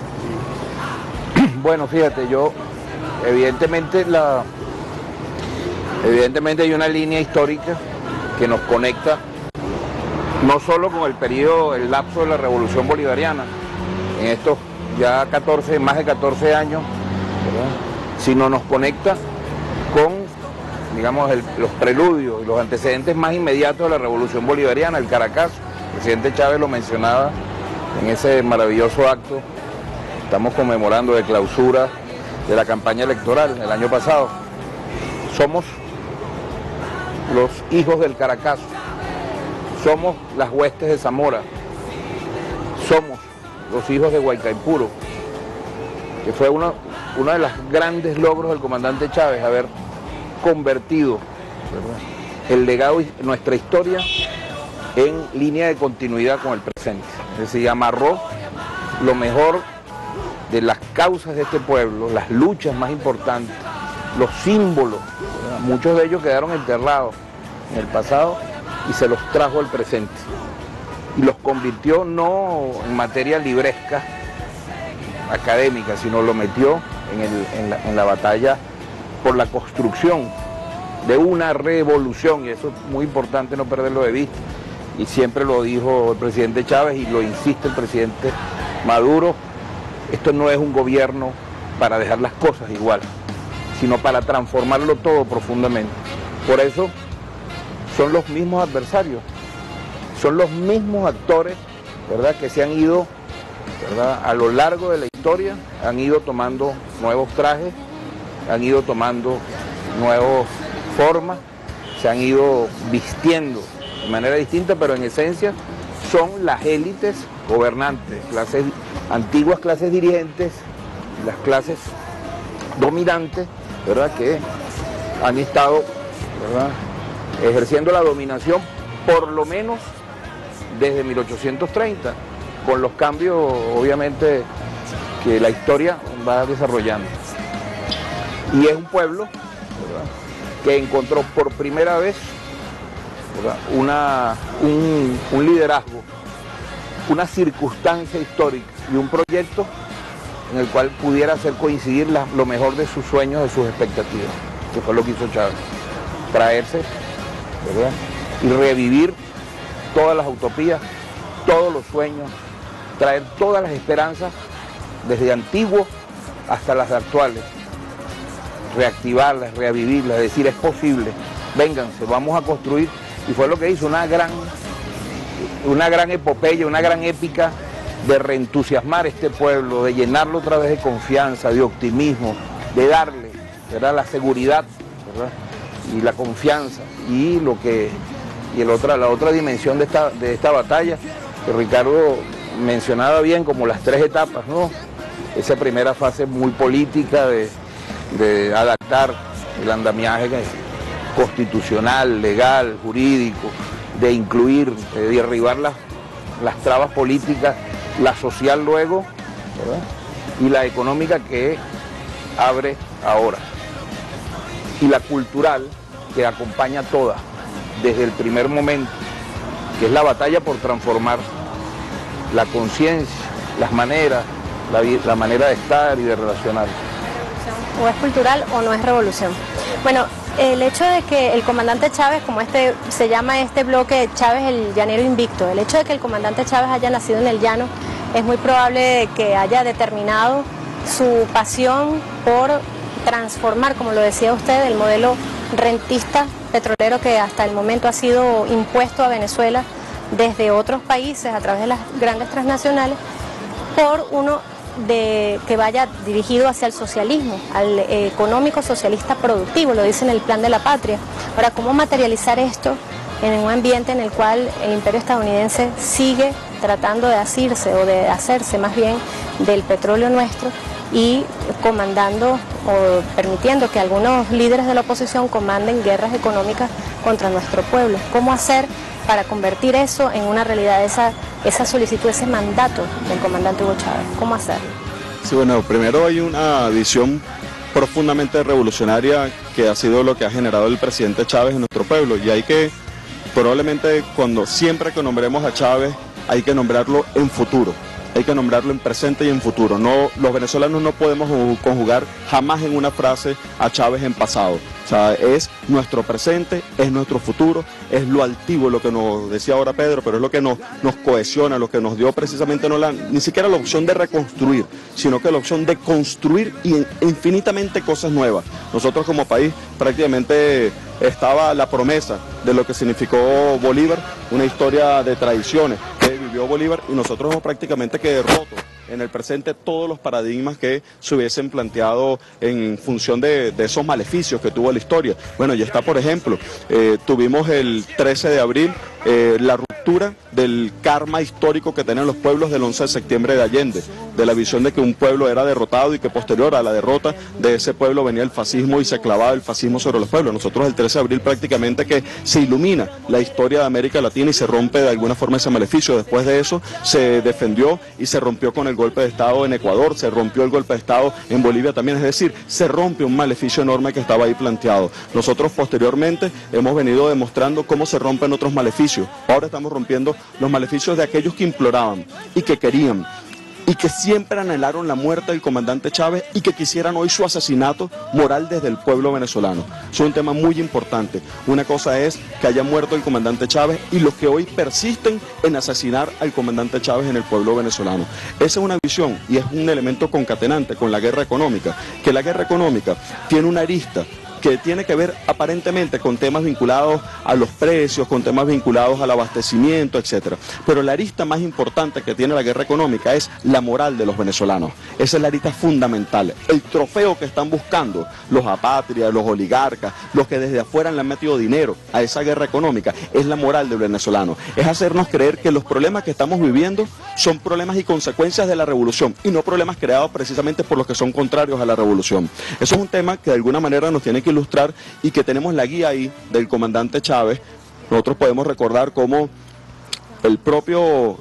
Speaker 18: Bueno, fíjate, yo evidentemente la evidentemente hay una línea histórica que nos conecta no solo con el periodo, el lapso de la Revolución Bolivariana, en estos ya catorce, más de catorce años, ¿verdad?, sino nos conecta con, digamos, el, los preludios y los antecedentes más inmediatos de la Revolución Bolivariana, el Caracazo. El presidente Chávez lo mencionaba en ese maravilloso acto. Estamos conmemorando de clausura de la campaña electoral el año pasado. Somos los hijos del Caracazo, somos las huestes de Zamora, somos los hijos de Guaycaipuro, que fue uno, uno de los grandes logros del comandante Chávez, haber convertido, ¿verdad?, el legado y nuestra historia en línea de continuidad con el presente. Es decir, amarró lo mejor de las causas de este pueblo, las luchas más importantes, los símbolos, ¿verdad?, muchos de ellos quedaron enterrados en el pasado y se los trajo al presente. Y los convirtió no en materia libresca, académica, sino lo metió en, el, en, la, en la batalla por la construcción de una revolución, y eso es muy importante no perderlo de vista, y siempre lo dijo el presidente Chávez y lo insiste el presidente Maduro: esto no es un gobierno para dejar las cosas igual, sino para transformarlo todo profundamente. Por eso son los mismos adversarios, son los mismos actores, ¿verdad?, que se han ido, ¿verdad?, a lo largo de la historia, han ido tomando nuevos trajes, han ido tomando nuevas formas, se han ido vistiendo de manera distinta, pero en esencia son las élites gobernantes, clases, antiguas clases dirigentes, las clases dominantes, ¿verdad?, que han estado, ¿verdad?, ejerciendo la dominación por lo menos desde mil ochocientos treinta, con los cambios obviamente que la historia va desarrollando. Y es un pueblo, ¿verdad?, que encontró por primera vez, ¿verdad?, una, un, un liderazgo, una circunstancia histórica y un proyecto en el cual pudiera hacer coincidir la, lo mejor de sus sueños, de sus expectativas, que fue lo que hizo Chávez, traerse, ¿verdad?, y revivir todas las utopías, todos los sueños, traer todas las esperanzas, desde antiguos hasta las actuales, reactivarlas, reavivirlas, decir es posible, vénganse, vamos a construir, y fue lo que hizo, una gran, una gran epopeya, una gran épica de reentusiasmar este pueblo, de llenarlo otra vez de confianza, de optimismo, de darle, ¿verdad?, la seguridad, ¿verdad?, y la confianza, y lo que y el otra, la otra dimensión de esta, de esta batalla, que Ricardo mencionaba bien como las tres etapas, ¿no? Esa primera fase muy política de, de adaptar el andamiaje constitucional, legal, jurídico, de incluir, de derribar las, las trabas políticas, la social luego, ¿verdad?, y la económica, que abre ahora. Y la cultural que acompaña toda, desde el primer momento, que es la batalla por transformar la conciencia, las maneras, la, la manera de estar y de relacionar.
Speaker 3: O es cultural o no es revolución. Bueno, el hecho de que el comandante Chávez, como este se llama este bloque Chávez el llanero invicto, el hecho de que el comandante Chávez haya nacido en el llano, es muy probable que haya determinado su pasión por transformar, como lo decía usted, el modelo rentista petrolero que hasta el momento ha sido impuesto a Venezuela desde otros países a través de las grandes transnacionales, por uno de que vaya dirigido hacia el socialismo, al eh, económico socialista productivo, lo dice en el Plan de la Patria. Ahora, ¿cómo materializar esto en un ambiente en el cual el imperio estadounidense sigue tratando de asirse o de hacerse más bien del petróleo nuestro y comandando o permitiendo que algunos líderes de la oposición comanden guerras económicas contra nuestro pueblo? ¿Cómo hacer para convertir eso en una realidad, esa, esa solicitud, ese mandato del comandante Hugo Chávez? ¿Cómo hacer?
Speaker 17: Sí, bueno, primero hay una visión profundamente revolucionaria que ha sido lo que ha generado el presidente Chávez en nuestro pueblo, y hay que, probablemente cuando siempre que nombremos a Chávez, hay que nombrarlo en futuro. Hay que nombrarlo en presente y en futuro. No, los venezolanos no podemos conjugar jamás en una frase a Chávez en pasado. O sea, es nuestro presente, es nuestro futuro, es lo altivo, lo que nos decía ahora Pedro, pero es lo que nos, nos cohesiona, lo que nos dio precisamente no la, ni siquiera la opción de reconstruir, sino que la opción de construir y infinitamente cosas nuevas. Nosotros como país prácticamente estaba la promesa de lo que significó Bolívar, una historia de tradiciones que vivió Bolívar, y nosotros hemos prácticamente que roto en el presente todos los paradigmas que se hubiesen planteado en función de, de esos maleficios que tuvo la historia. Bueno, ya está, por ejemplo, eh, tuvimos el trece de abril eh, la ruptura del karma histórico que tienen los pueblos del once de septiembre de Allende, de la visión de que un pueblo era derrotado y que posterior a la derrota de ese pueblo venía el fascismo y se clavaba el fascismo sobre los pueblos. Nosotros el trece de abril prácticamente que se ilumina la historia de América Latina y se rompe de alguna forma ese maleficio. Después de eso se defendió y se rompió con el golpe de Estado en Ecuador, se rompió el golpe de Estado en Bolivia también, es decir, se rompe un maleficio enorme que estaba ahí planteado. Nosotros posteriormente hemos venido demostrando cómo se rompen otros maleficios. Ahora estamos rompiendo los maleficios de aquellos que imploraban y que querían y que siempre anhelaron la muerte del comandante Chávez y que quisieran hoy su asesinato moral desde el pueblo venezolano. Es un tema muy importante. Una cosa es que haya muerto el comandante Chávez y los que hoy persisten en asesinar al comandante Chávez en el pueblo venezolano. Esa es una visión y es un elemento concatenante con la guerra económica, que la guerra económica tiene una arista que tiene que ver aparentemente con temas vinculados a los precios, con temas vinculados al abastecimiento, etcétera. Pero la arista más importante que tiene la guerra económica es la moral de los venezolanos. Esa es la arista fundamental. El trofeo que están buscando los apátridas, los oligarcas, los que desde afuera le han metido dinero a esa guerra económica, es la moral del venezolano. Es hacernos creer que los problemas que estamos viviendo son problemas y consecuencias de la revolución y no problemas creados precisamente por los que son contrarios a la revolución. Eso es un tema que de alguna manera nos tiene que ilustrar y que tenemos la guía ahí del comandante Chávez. Nosotros podemos recordar cómo el propio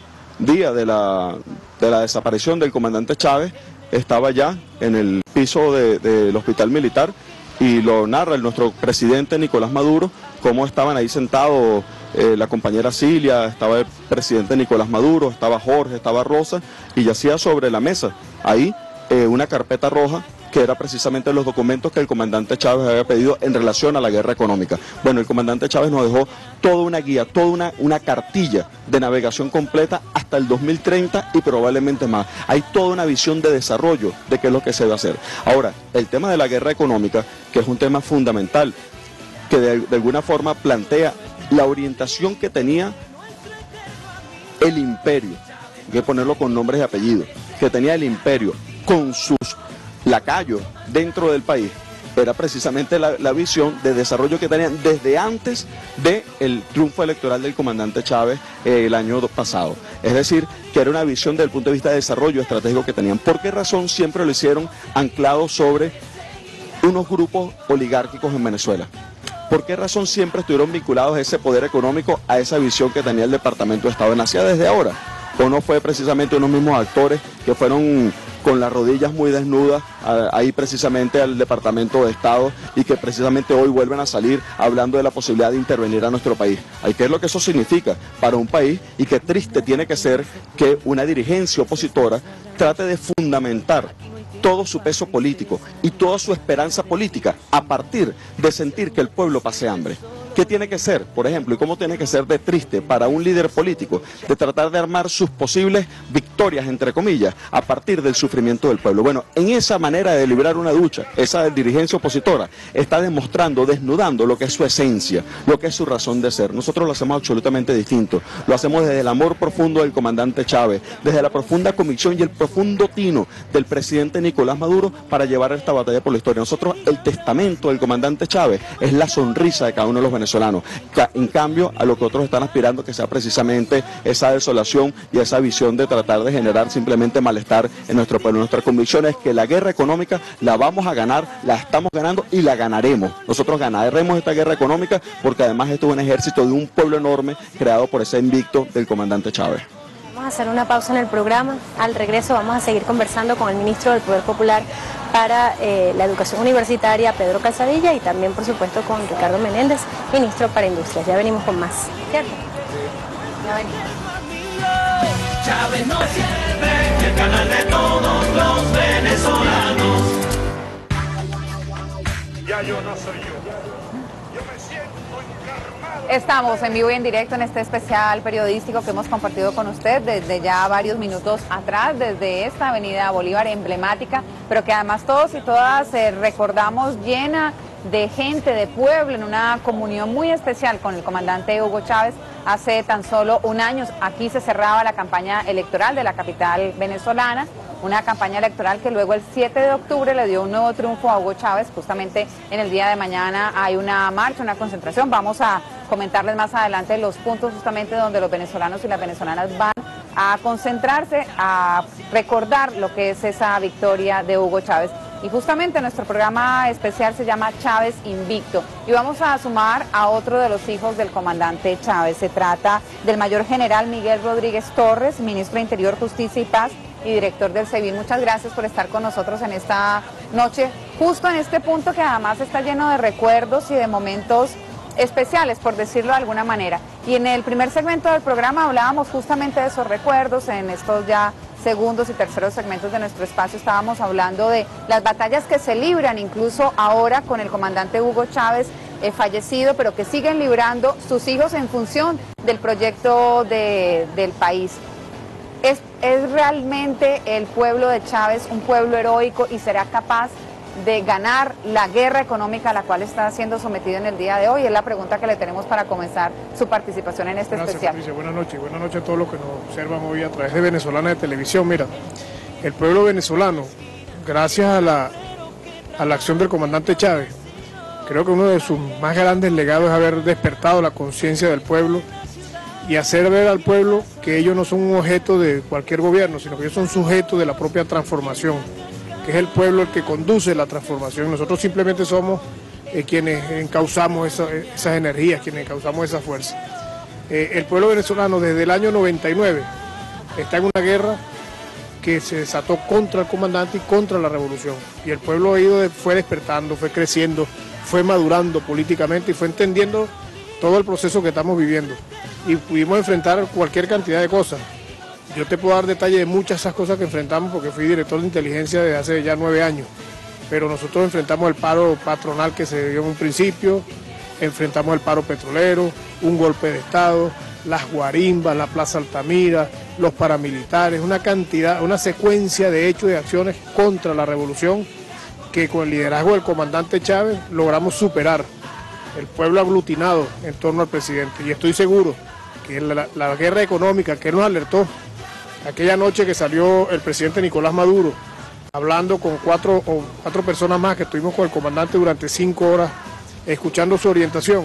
Speaker 17: día de la, de la desaparición del comandante Chávez estaba ya en el piso de, de, del hospital militar, y lo narra el, nuestro presidente Nicolás Maduro, cómo estaban ahí sentados eh, la compañera Cilia, estaba el presidente Nicolás Maduro, estaba Jorge, estaba Rosa, y yacía sobre la mesa ahí eh, una carpeta roja que era precisamente los documentos que el comandante Chávez había pedido en relación a la guerra económica. Bueno, el comandante Chávez nos dejó toda una guía, toda una, una cartilla de navegación completa hasta el dos mil treinta y probablemente más. Hay toda una visión de desarrollo de qué es lo que se debe hacer. Ahora, el tema de la guerra económica, que es un tema fundamental, que de, de alguna forma plantea la orientación que tenía el imperio, hay que ponerlo con nombres y apellidos, que tenía el imperio con sus lacayos dentro del país, era precisamente la, la visión de desarrollo que tenían desde antes del triunfo electoral del comandante Chávez eh, el año pasado. Es decir, que era una visión desde el punto de vista de desarrollo estratégico que tenían. ¿Por qué razón siempre lo hicieron anclado sobre unos grupos oligárquicos en Venezuela? ¿Por qué razón siempre estuvieron vinculados a ese poder económico, a esa visión que tenía el Departamento de Estado? ¿Nacía desde ahora? ¿O no fue precisamente unos mismos actores que fueron con las rodillas muy desnudas ahí precisamente al Departamento de Estado y que precisamente hoy vuelven a salir hablando de la posibilidad de intervenir a nuestro país. ¿Y qué es lo que eso significa para un país? Y qué triste tiene que ser que una dirigencia opositora trate de fundamentar todo su peso político y toda su esperanza política a partir de sentir que el pueblo pase hambre. ¿Qué tiene que ser, por ejemplo, y cómo tiene que ser de triste para un líder político de tratar de armar sus posibles victorias, entre comillas, a partir del sufrimiento del pueblo? Bueno, en esa manera de librar una lucha, esa dirigencia opositora está demostrando, desnudando lo que es su esencia, lo que es su razón de ser. Nosotros lo hacemos absolutamente distinto, lo hacemos desde el amor profundo del comandante Chávez, desde la profunda convicción y el profundo tino del presidente Nicolás Maduro para llevar esta batalla por la historia. Nosotros, el testamento del comandante Chávez es la sonrisa de cada uno de los venezolanos. En cambio, a lo que otros están aspirando que sea precisamente esa desolación y esa visión de tratar de generar simplemente malestar en nuestro pueblo. Nuestra convicción es que la guerra económica la vamos a ganar, la estamos ganando y la ganaremos. Nosotros ganaremos esta guerra económica porque además esto es un ejército de un pueblo enorme creado por ese invicto del comandante Chávez.
Speaker 3: Vamos a hacer una pausa en el programa. Al regreso vamos a seguir conversando con el ministro del Poder Popular para eh, la Educación Universitaria, Pedro Calzadilla, y también, por supuesto, con Ricardo Menéndez, ministro para Industrias. Ya venimos con más, ¿cierto? Ya venimos.
Speaker 19: Chávez no sirve, el canal de todos los venezolanos.
Speaker 4: Ya yo no soy yo.
Speaker 1: Estamos en vivo y en directo en este especial periodístico que hemos compartido con usted desde ya varios minutos atrás, desde esta avenida Bolívar emblemática, pero que además todos y todas eh, recordamos llena de gente, de pueblo, en una comunión muy especial con el comandante Hugo Chávez. Hace tan solo un año aquí se cerraba la campaña electoral de la capital venezolana, una campaña electoral que luego el siete de octubre le dio un nuevo triunfo a Hugo Chávez. Justamente en el día de mañana hay una marcha, una concentración. Vamos a comentarles más adelante los puntos justamente donde los venezolanos y las venezolanas van a concentrarse, a recordar lo que es esa victoria de Hugo Chávez. Y justamente nuestro programa especial se llama Chávez Invicto y vamos a sumar a otro de los hijos del comandante Chávez. Se trata del mayor general Miguel Rodríguez Torres, ministro de Interior, Justicia y Paz y director del SEBIN. Muchas gracias por estar con nosotros en esta noche, justo en este punto que además está lleno de recuerdos y de momentos especiales, por decirlo de alguna manera. Y en el primer segmento del programa hablábamos justamente de esos recuerdos. En estos ya segundos y terceros segmentos de nuestro espacio estábamos hablando de las batallas que se libran, incluso ahora con el comandante Hugo Chávez eh, fallecido, pero que siguen librando sus hijos en función del proyecto de, del país. ¿Es, ¿Es realmente el pueblo de Chávez un pueblo heroico y será capaz de ganar la guerra económica a la cual está siendo sometido en el día de hoy? Es la pregunta que le tenemos para comenzar su participación en este
Speaker 20: Gracias,
Speaker 1: especial.
Speaker 20: Patricia. Buenas noches, buenas noches a todos los que nos observan hoy a través de Venezolana de Televisión. Mira, el pueblo venezolano, gracias a la, a la acción del comandante Chávez, creo que uno de sus más grandes legados es haber despertado la conciencia del pueblo y hacer ver al pueblo que ellos no son un objeto de cualquier gobierno, sino que ellos son sujetos de la propia transformación, que es el pueblo el que conduce la transformación. Nosotros simplemente somos eh, quienes encauzamos esa, esas energías, quienes encauzamos esa fuerza. Eh, el pueblo venezolano desde el año noventa y nueve está en una guerra que se desató contra el comandante y contra la revolución. Y el pueblo ha ido, fue despertando, fue creciendo, fue madurando políticamente y fue entendiendo todo el proceso que estamos viviendo. Y pudimos enfrentar cualquier cantidad de cosas. Yo te puedo dar detalle de muchas de esas cosas que enfrentamos porque fui director de inteligencia desde hace ya nueve años. Pero nosotros enfrentamos el paro patronal que se dio en un principio, enfrentamos el paro petrolero, un golpe de Estado, las guarimbas, la Plaza Altamira, los paramilitares, una cantidad, una secuencia de hechos y acciones contra la revolución que con el liderazgo del comandante Chávez logramos superar. El pueblo aglutinado en torno al presidente. Y estoy seguro que la, la guerra económica que nos alertó aquella noche que salió el presidente Nicolás Maduro hablando con cuatro, o cuatro personas más que estuvimos con el comandante durante cinco horas escuchando su orientación,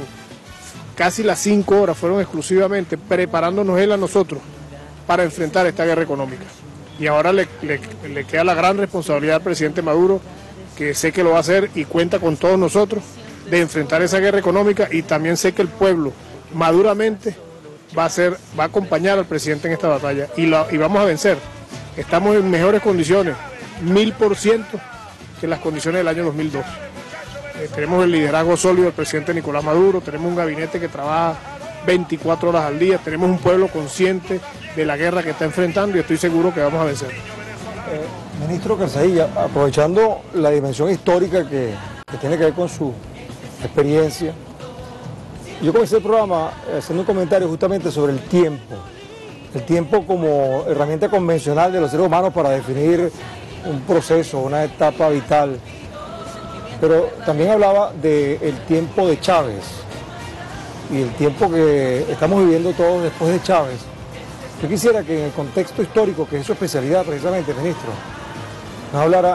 Speaker 20: casi las cinco horas fueron exclusivamente preparándonos él a nosotros para enfrentar esta guerra económica. Y ahora le, le, le queda la gran responsabilidad al presidente Maduro, que sé que lo va a hacer y cuenta con todos nosotros, de enfrentar esa guerra económica, y también sé que el pueblo maduramente va a ser, va a acompañar al presidente en esta batalla y, la, y vamos a vencer. Estamos en mejores condiciones mil por ciento que las condiciones del año dos mil dos. Eh, tenemos el liderazgo sólido del presidente Nicolás Maduro, tenemos un gabinete que trabaja veinticuatro horas al día, tenemos un pueblo consciente de la guerra que está enfrentando y estoy seguro que vamos a vencer.
Speaker 2: Eh, ministro Carcadilla, aprovechando la dimensión histórica que, que tiene que ver con su experiencia, yo comencé el programa haciendo un comentario justamente sobre el tiempo, el tiempo como herramienta convencional de los seres humanos para definir un proceso, una etapa vital, pero también hablaba del tiempo de Chávez y el tiempo que estamos viviendo todos después de Chávez. Yo quisiera que en el contexto histórico, que es su especialidad precisamente, ministro, nos hablara,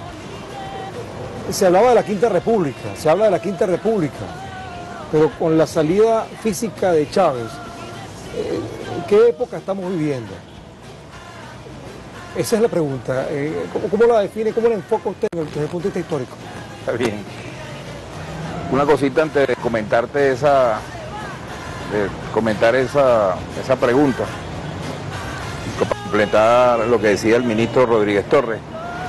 Speaker 2: se hablaba de la Quinta República, se habla de la Quinta República, pero con la salida física de Chávez, ¿qué época estamos viviendo? Esa es la pregunta. ¿Cómo, cómo la define, cómo la enfoca usted desde el punto de vista histórico?
Speaker 18: Está bien. Una cosita antes de comentarte esa, de comentar esa, esa pregunta, completar lo que decía el ministro Rodríguez Torres.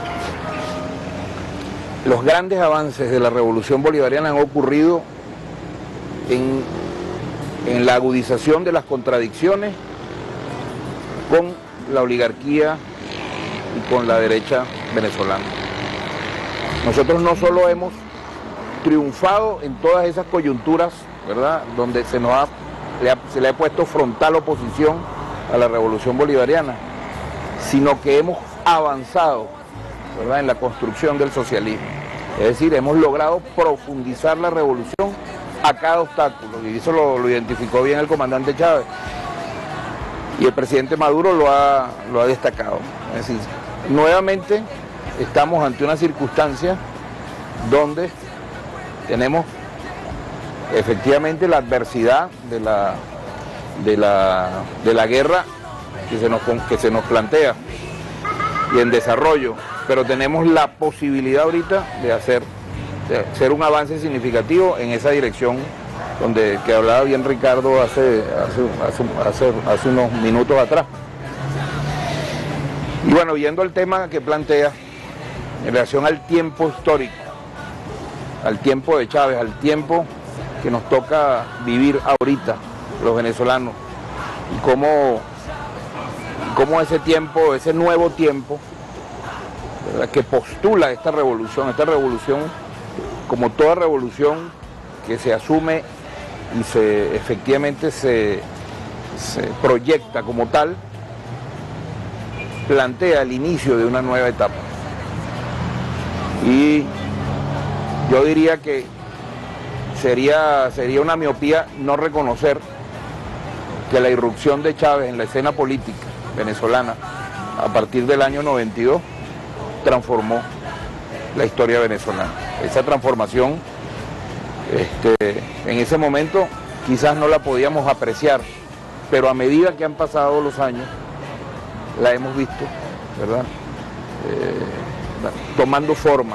Speaker 18: Los grandes avances de la revolución bolivariana han ocurrido en, en la agudización de las contradicciones con la oligarquía y con la derecha venezolana. Nosotros no solo hemos triunfado en todas esas coyunturas, ¿verdad?, donde se, nos ha, le ha, se le ha puesto frontal oposición a la revolución bolivariana, sino que hemos avanzado, ¿verdad?, en la construcción del socialismo. Es decir, hemos logrado profundizar la revolución a cada obstáculo, y eso lo, lo identificó bien el comandante Chávez, y el presidente Maduro lo ha, lo ha destacado. Es decir, nuevamente estamos ante una circunstancia donde tenemos efectivamente la adversidad de la, de la, de la guerra que se, nos, que se nos plantea y en desarrollo, pero tenemos la posibilidad ahorita de hacer, de hacer un avance significativo en esa dirección donde que hablaba bien Ricardo hace, hace, hace, hace unos minutos atrás. Y bueno, viendo el tema que plantea en relación al tiempo histórico, al tiempo de Chávez, al tiempo que nos toca vivir ahorita los venezolanos, y cómo, cómo ese tiempo, ese nuevo tiempo, ¿verdad?, que postula esta revolución, esta revolución, como toda revolución que se asume y se efectivamente se, se proyecta como tal, plantea el inicio de una nueva etapa. Y yo diría que sería, sería una miopía no reconocer que la irrupción de Chávez en la escena política venezolana a partir del año noventa y dos transformó la historia venezolana. Esa transformación, este, en ese momento quizás no la podíamos apreciar, pero a medida que han pasado los años la hemos visto, ¿verdad?, eh, tomando forma.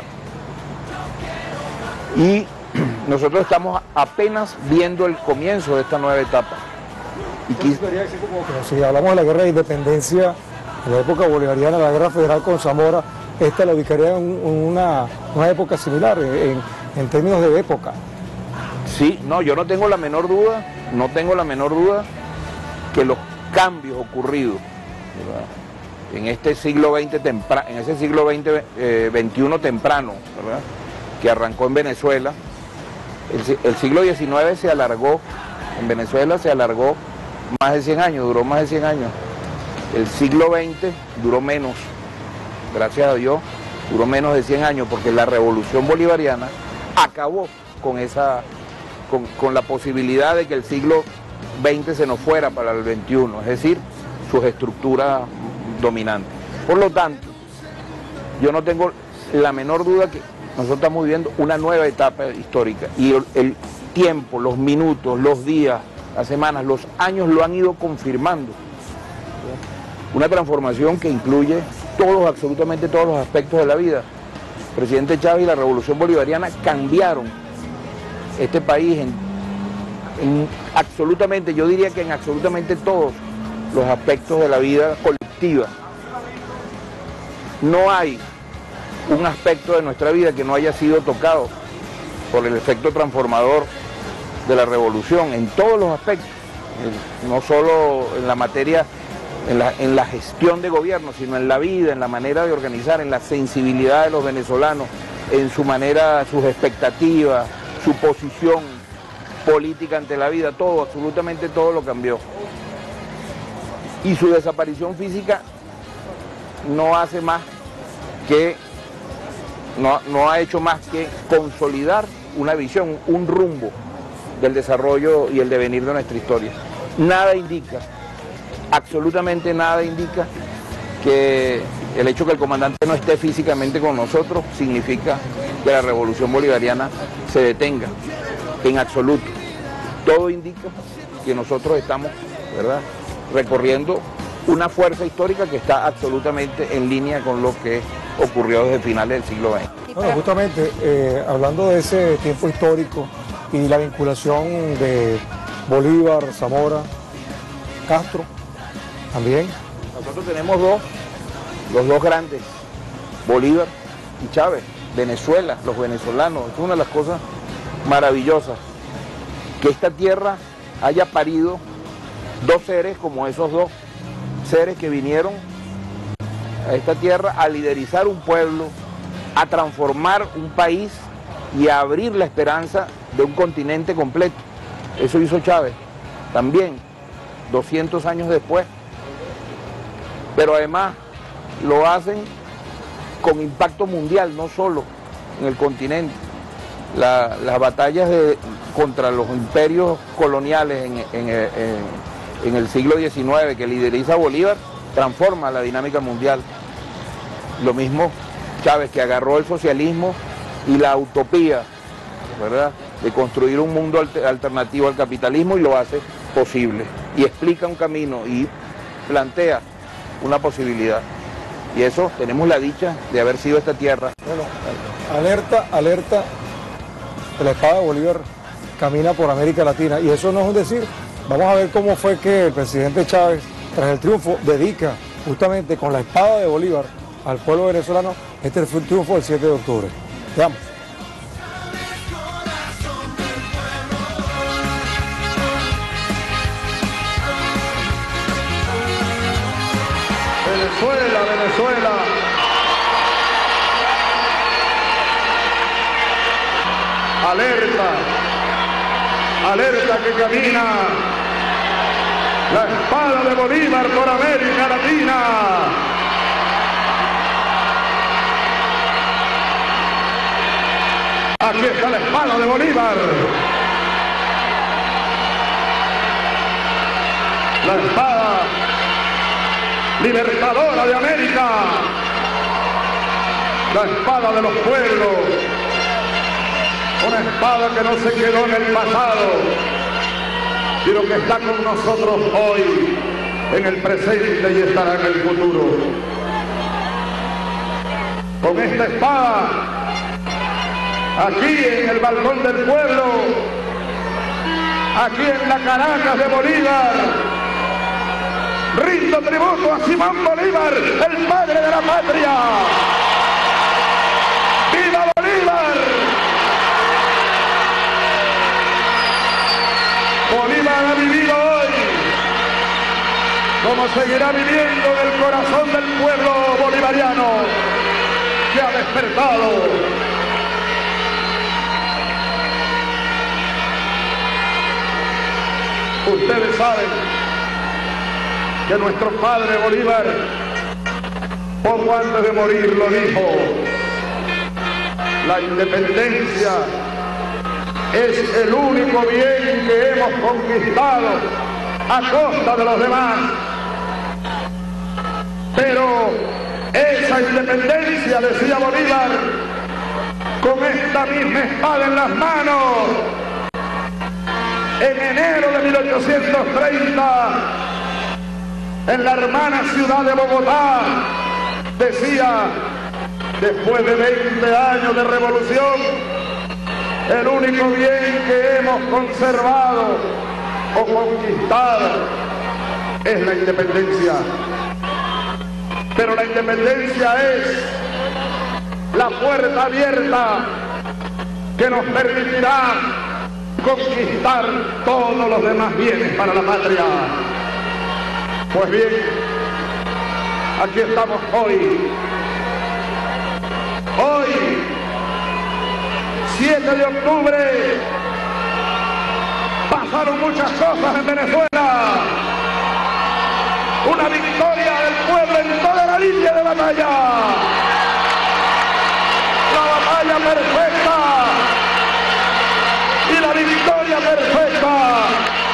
Speaker 18: Y nosotros estamos apenas viendo el comienzo de esta nueva etapa. Y
Speaker 2: quis... Si hablamos de la guerra de independencia, en la época bolivariana, la guerra federal con Zamora, esta la ubicaría en una, una época similar, en, en términos de época.
Speaker 18: Sí, no, yo no tengo la menor duda, no tengo la menor duda que los cambios ocurridos, ¿verdad?, en este siglo veinte temprano, en ese siglo veinte, eh, veintiuno temprano, ¿verdad?, que arrancó en Venezuela, el, el siglo diecinueve se alargó, en Venezuela se alargó más de cien años, duró más de cien años. El siglo veinte duró menos, gracias a Dios, duró menos de cien años, porque la revolución bolivariana acabó con esa, con, con la posibilidad de que el siglo veinte se nos fuera para el veintiuno, es decir, sus estructuras dominantes. Por lo tanto, yo no tengo la menor duda que nosotros estamos viviendo una nueva etapa histórica, y el, el tiempo, los minutos, los días, las semanas, los años lo han ido confirmando. Una transformación que incluye todos, absolutamente todos los aspectos de la vida. El presidente Chávez y la revolución bolivariana cambiaron este país en, en absolutamente, yo diría que en absolutamente todos los aspectos de la vida colectiva. No hay un aspecto de nuestra vida que no haya sido tocado por el efecto transformador de la revolución, en todos los aspectos, no solo en la materia, en la, en la gestión de gobierno, sino en la vida, en la manera de organizar, en la sensibilidad de los venezolanos, en su manera, sus expectativas, su posición política ante la vida, todo, absolutamente todo lo cambió. Y su desaparición física no hace más que, no, no ha hecho más que consolidar una visión, un rumbo del desarrollo y el devenir de nuestra historia. Nada indica, absolutamente nada indica que el hecho que el comandante no esté físicamente con nosotros significa que la revolución bolivariana se detenga, en absoluto. Todo indica que nosotros estamos, ¿verdad?, recorriendo una fuerza histórica que está absolutamente en línea con lo que ocurrió desde finales del siglo veinte.
Speaker 2: Bueno, justamente, eh, hablando de ese tiempo histórico y la vinculación de Bolívar, Zamora, Castro, también.
Speaker 18: Nosotros tenemos dos, los dos grandes, Bolívar y Chávez, Venezuela, los venezolanos. Es una de las cosas maravillosas, que esta tierra haya parido dos seres como esos dos seres que vinieron a esta tierra a liderizar un pueblo, a transformar un país y a abrir la esperanza de un continente completo. Eso hizo Chávez también, doscientos años después. Pero además lo hacen con impacto mundial, no solo en el continente. La, las batallas de, contra los imperios coloniales en, en, en, en el siglo diecinueve que lideriza Bolívar transforma la dinámica mundial. Lo mismo Chávez, que agarró el socialismo y la utopía, ¿verdad?, de construir un mundo alter, alternativo al capitalismo, y lo hace posible. Y explica un camino y plantea una posibilidad. Y eso, tenemos la dicha de haber sido esta tierra.
Speaker 2: Bueno, alerta, alerta, que la espada de Bolívar camina por América Latina. Y eso no es un decir. Vamos a ver cómo fue que el presidente Chávez, tras el triunfo, dedica justamente con la espada de Bolívar al pueblo venezolano este fue el triunfo del siete de octubre. Veamos.
Speaker 13: Venezuela, Venezuela. Alerta, alerta que camina la espada de Bolívar por América Latina. Aquí está la espada de Bolívar. La espada libertadora de América. La espada de los pueblos. Una espada que no se quedó en el pasado, sino que está con nosotros hoy, en el presente, y estará en el futuro. Con esta espada, aquí en el balcón del pueblo, aquí en la Caracas de Bolívar, rindo tributo a Simón Bolívar, el padre de la patria. ¡Viva Bolívar! Bolívar ha vivido hoy, como seguirá viviendo en el corazón del pueblo bolivariano, que ha despertado. Ustedes saben que nuestro padre Bolívar, poco antes de morir, lo dijo: la independencia es el único bien que hemos conquistado a costa de los demás. Pero esa independencia, decía Bolívar, con esta misma espada en las manos, en enero de mil ochocientos treinta, en la hermana ciudad de Bogotá, decía, después de veinte años de revolución, el único bien que hemos conservado o conquistado es la independencia. Pero la independencia es la puerta abierta que nos permitirá conquistar todos los demás bienes para la patria. Pues bien, aquí estamos hoy. Hoy, siete de octubre, pasaron muchas cosas en Venezuela. Una victoria del pueblo en toda la línea de batalla. La batalla perfecta y la victoria perfecta.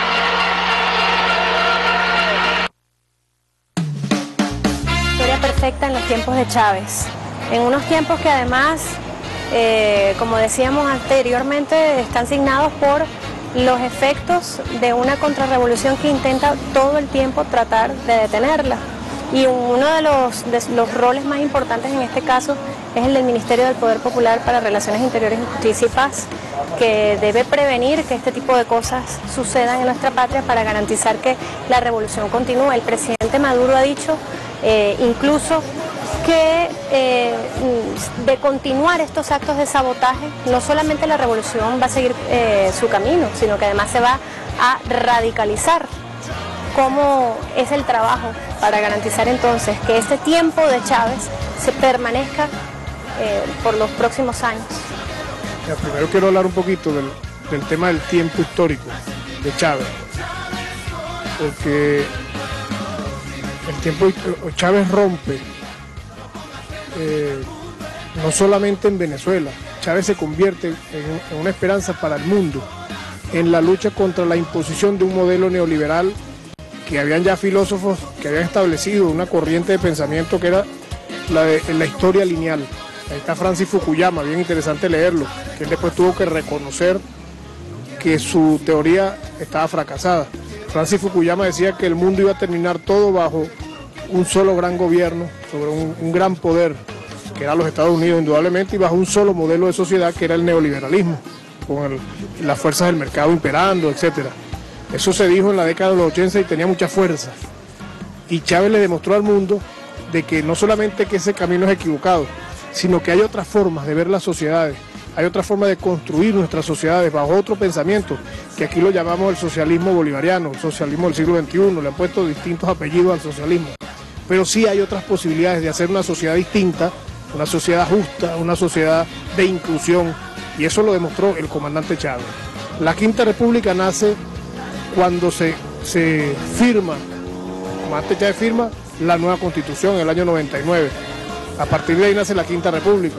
Speaker 3: Victoria perfecta en los tiempos de Chávez. En unos tiempos que además, eh, como decíamos anteriormente, están signados por los efectos de una contrarrevolución que intenta todo el tiempo tratar de detenerla. Y uno de los, de los roles más importantes en este caso es el del Ministerio del Poder Popular para Relaciones Interiores, Justicia y Paz, que debe prevenir que este tipo de cosas sucedan en nuestra patria para garantizar que la revolución continúe. El presidente Maduro ha dicho eh, incluso que eh, de continuar estos actos de sabotaje, no solamente la revolución va a seguir eh, su camino, sino que además se va a radicalizar. ¿Cómo es el trabajo para garantizar entonces que este tiempo de Chávez se permanezca eh, por los próximos años?
Speaker 20: Ya, primero quiero hablar un poquito del, del tema del tiempo histórico de Chávez, porque el tiempo Chávez rompe Eh, no solamente en Venezuela. Chávez se convierte en, en una esperanza para el mundo en la lucha contra la imposición de un modelo neoliberal que habían ya filósofos que habían establecido una corriente de pensamiento que era la de la historia lineal. Ahí está Francis Fukuyama, bien interesante leerlo, que él después tuvo que reconocer que su teoría estaba fracasada. Francis Fukuyama decía que el mundo iba a terminar todo bajo un solo gran gobierno, sobre un, un gran poder, que era los Estados Unidos indudablemente, y bajo un solo modelo de sociedad que era el neoliberalismo, con el, las fuerzas del mercado imperando, etcétera. Eso se dijo en la década de los ochenta y tenía mucha fuerza. Y Chávez le demostró al mundo de que no solamente que ese camino es equivocado, sino que hay otras formas de ver las sociedades, hay otra forma de construir nuestras sociedades bajo otro pensamiento, que aquí lo llamamos el socialismo bolivariano, el socialismo del siglo veintiuno, le han puesto distintos apellidos al socialismo. Pero sí hay otras posibilidades de hacer una sociedad distinta, una sociedad justa, una sociedad de inclusión, y eso lo demostró el comandante Chávez. La Quinta República nace cuando se, se firma, el comandante Chávez firma la nueva Constitución en el año noventa y nueve. A partir de ahí nace la Quinta República.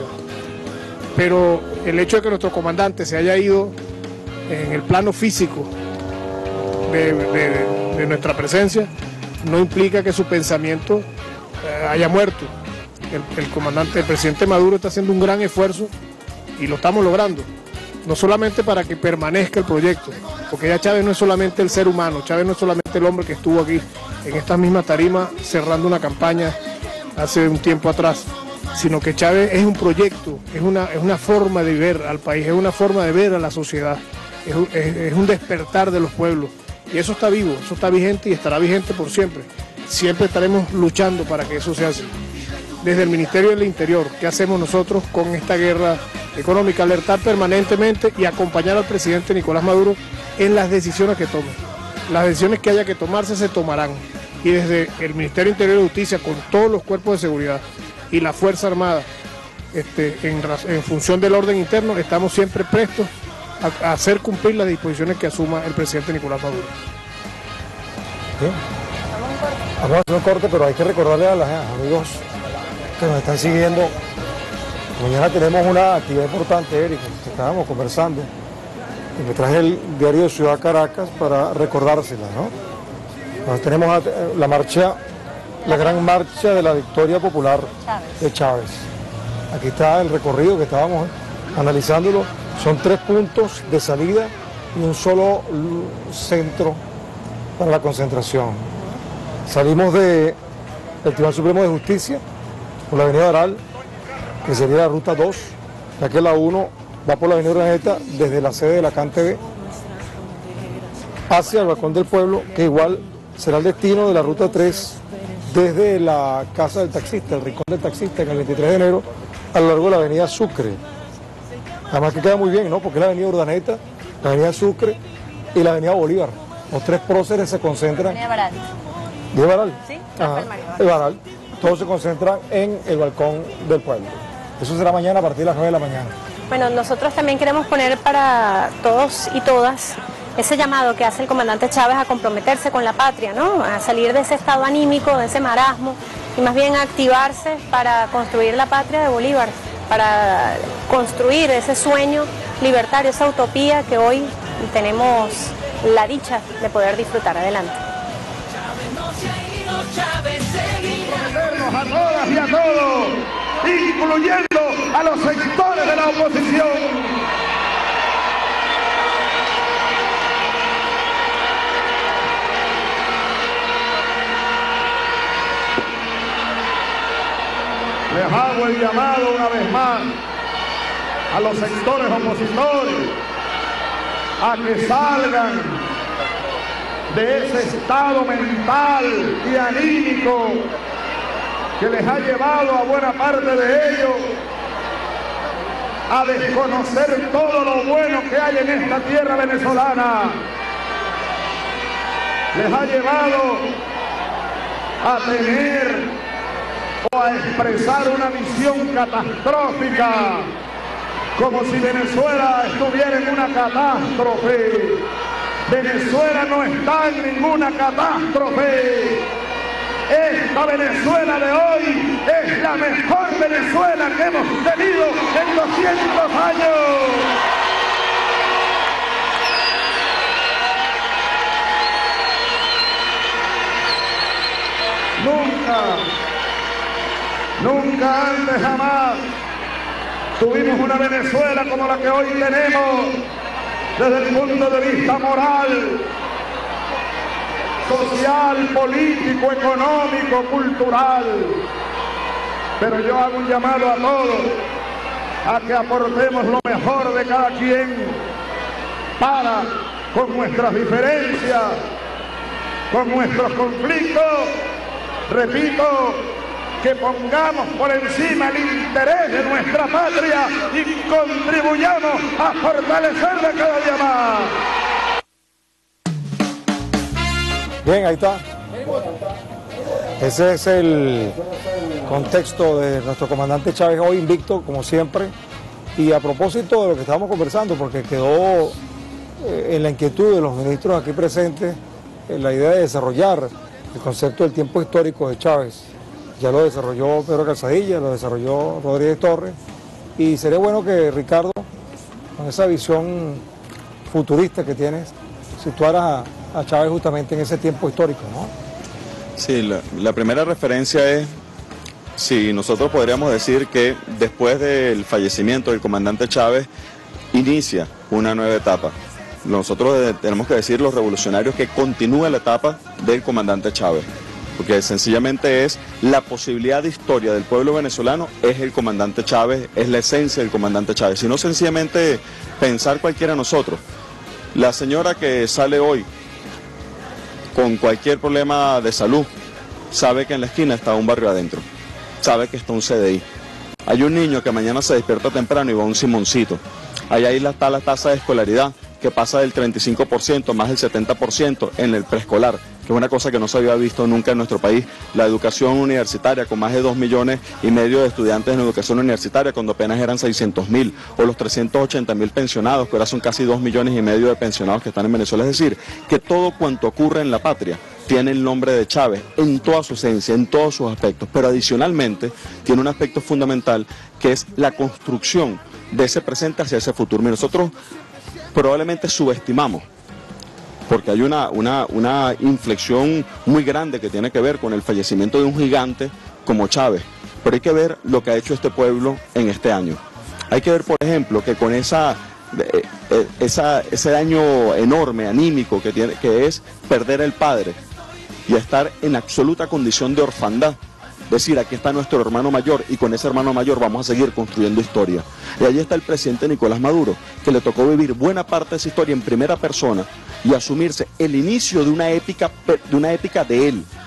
Speaker 20: Pero el hecho de que nuestro comandante se haya ido en el plano físico de, de, de nuestra presencia no implica que su pensamiento eh, haya muerto. El, el comandante, el presidente Maduro está haciendo un gran esfuerzo y lo estamos logrando, no solamente para que permanezca el proyecto, porque ya Chávez no es solamente el ser humano, Chávez no es solamente el hombre que estuvo aquí en estas mismas tarimas cerrando una campaña hace un tiempo atrás, sino que Chávez es un proyecto, es una, es una forma de ver al país, es una forma de ver a la sociedad, es, es, es un despertar de los pueblos. Y eso está vivo, eso está vigente y estará vigente por siempre. Siempre estaremos luchando para que eso sea así. Desde el Ministerio del Interior, ¿qué hacemos nosotros con esta guerra económica? Alertar permanentemente y acompañar al presidente Nicolás Maduro en las decisiones que tome. Las decisiones que haya que tomarse se tomarán. Y desde el Ministerio Interior de Justicia, con todos los cuerpos de seguridad y la Fuerza Armada, este, en, en función del orden interno, estamos siempre prestos a hacer cumplir las disposiciones que asuma el presidente Nicolás Maduro.
Speaker 2: Bien. Vamos a hacer un corte, pero hay que recordarle a los amigos que nos están siguiendo. Mañana tenemos una actividad importante, Eric, que estábamos conversando. Y me traje el diario de Ciudad Caracas para recordársela, ¿no? Entonces tenemos la marcha, la gran marcha de la victoria popular de Chávez. Aquí está el recorrido que estábamos analizándolo. Son tres puntos de salida y un solo centro para la concentración. Salimos del Tribunal Supremo de Justicia por la avenida Aral, que sería la ruta dos, ya que la uno va por la avenida Urdaneta desde la sede de la C A N T V hacia el Balcón del Pueblo, que igual será el destino de la ruta tres desde la casa del taxista, el rincón del taxista, en el veintitrés de enero, a lo largo de la avenida Sucre. Además que queda muy bien, ¿no? Porque es la avenida Urdaneta, la avenida Sucre y la avenida Bolívar. Los tres próceres se concentran...
Speaker 3: Avenida Baral.
Speaker 2: ¿De Baral?
Speaker 3: Sí,
Speaker 2: Ajá, el Baral. Todos se concentran en el balcón del pueblo. Eso será mañana a partir de las nueve de la mañana.
Speaker 3: Bueno, nosotros también queremos poner para todos y todas ese llamado que hace el comandante Chávez a comprometerse con la patria, ¿no? A salir de ese estado anímico, de ese marasmo, y más bien activarse para construir la patria de Bolívar, para construir ese sueño libertario, esa utopía que hoy tenemos la dicha de poder disfrutar. Adelante.
Speaker 13: Comprometernos a todas y a todos, incluyendo a los sectores de la oposición. Les hago el llamado una vez más a los sectores opositores a que salgan de ese estado mental y anímico que les ha llevado a buena parte de ellos a desconocer todo lo bueno que hay en esta tierra venezolana. Les ha llevado a tener o a expresar una visión catastrófica, como si Venezuela estuviera en una catástrofe. Venezuela no está en ninguna catástrofe. Esta Venezuela de hoy es la mejor Venezuela que hemos tenido en doscientos años. Nunca, nunca antes jamás tuvimos una Venezuela como la que hoy tenemos desde el punto de vista moral, social, político, económico, cultural. Pero yo hago un llamado a todos a que aportemos lo mejor de cada quien para, con nuestras diferencias, con nuestros conflictos, repito, que pongamos por encima el interés de nuestra patria y contribuyamos a fortalecerla cada día más.
Speaker 2: Bien, ahí está. Ese es el contexto de nuestro comandante Chávez hoy invicto, como siempre. Y a propósito de lo que estábamos conversando, porque quedó eh, en la inquietud de los ministros aquí presentes eh, la idea de desarrollar el concepto del tiempo histórico de Chávez. Ya lo desarrolló Pedro Calzadilla, lo desarrolló Rodríguez Torres, y sería bueno que Ricardo, con esa visión futurista que tienes, situaras a, a Chávez justamente en ese tiempo histórico, ¿no?
Speaker 17: Sí, la, la primera referencia es, sí, nosotros podríamos decir que después del fallecimiento del comandante Chávez, inicia una nueva etapa. Nosotros tenemos que decir, los revolucionarios, que continúa la etapa del comandante Chávez, porque sencillamente es la posibilidad de historia del pueblo venezolano, es el comandante Chávez, es la esencia del comandante Chávez, sino sencillamente pensar cualquiera de nosotros. La señora que sale hoy con cualquier problema de salud, sabe que en la esquina está un barrio adentro, sabe que está un C D I. Hay un niño que mañana se despierta temprano y va a un Simoncito. Ahí, ahí está la tasa de escolaridad, que pasa del treinta y cinco por ciento más del setenta por ciento en el preescolar, que es una cosa que no se había visto nunca en nuestro país. La educación universitaria, con más de dos millones y medio de estudiantes en educación universitaria, cuando apenas eran seiscientos mil, o los trescientos ochenta mil pensionados, que ahora son casi dos millones y medio de pensionados que están en Venezuela. Es decir, que todo cuanto ocurre en la patria tiene el nombre de Chávez en toda su esencia, en todos sus aspectos, pero adicionalmente tiene un aspecto fundamental, que es la construcción de ese presente hacia ese futuro. Y nosotros probablemente subestimamos, porque hay una, una, una inflexión muy grande que tiene que ver con el fallecimiento de un gigante como Chávez, pero hay que ver lo que ha hecho este pueblo en este año. Hay que ver, por ejemplo, que con esa, eh, esa, ese daño enorme, anímico, que, tiene, que es perder el padre y estar en absoluta condición de orfandad, decir, aquí está nuestro hermano mayor, y con ese hermano mayor vamos a seguir construyendo historia. Y allí está el presidente Nicolás Maduro, que le tocó vivir buena parte de esa historia en primera persona y asumirse el inicio de una épica de, una épica de él,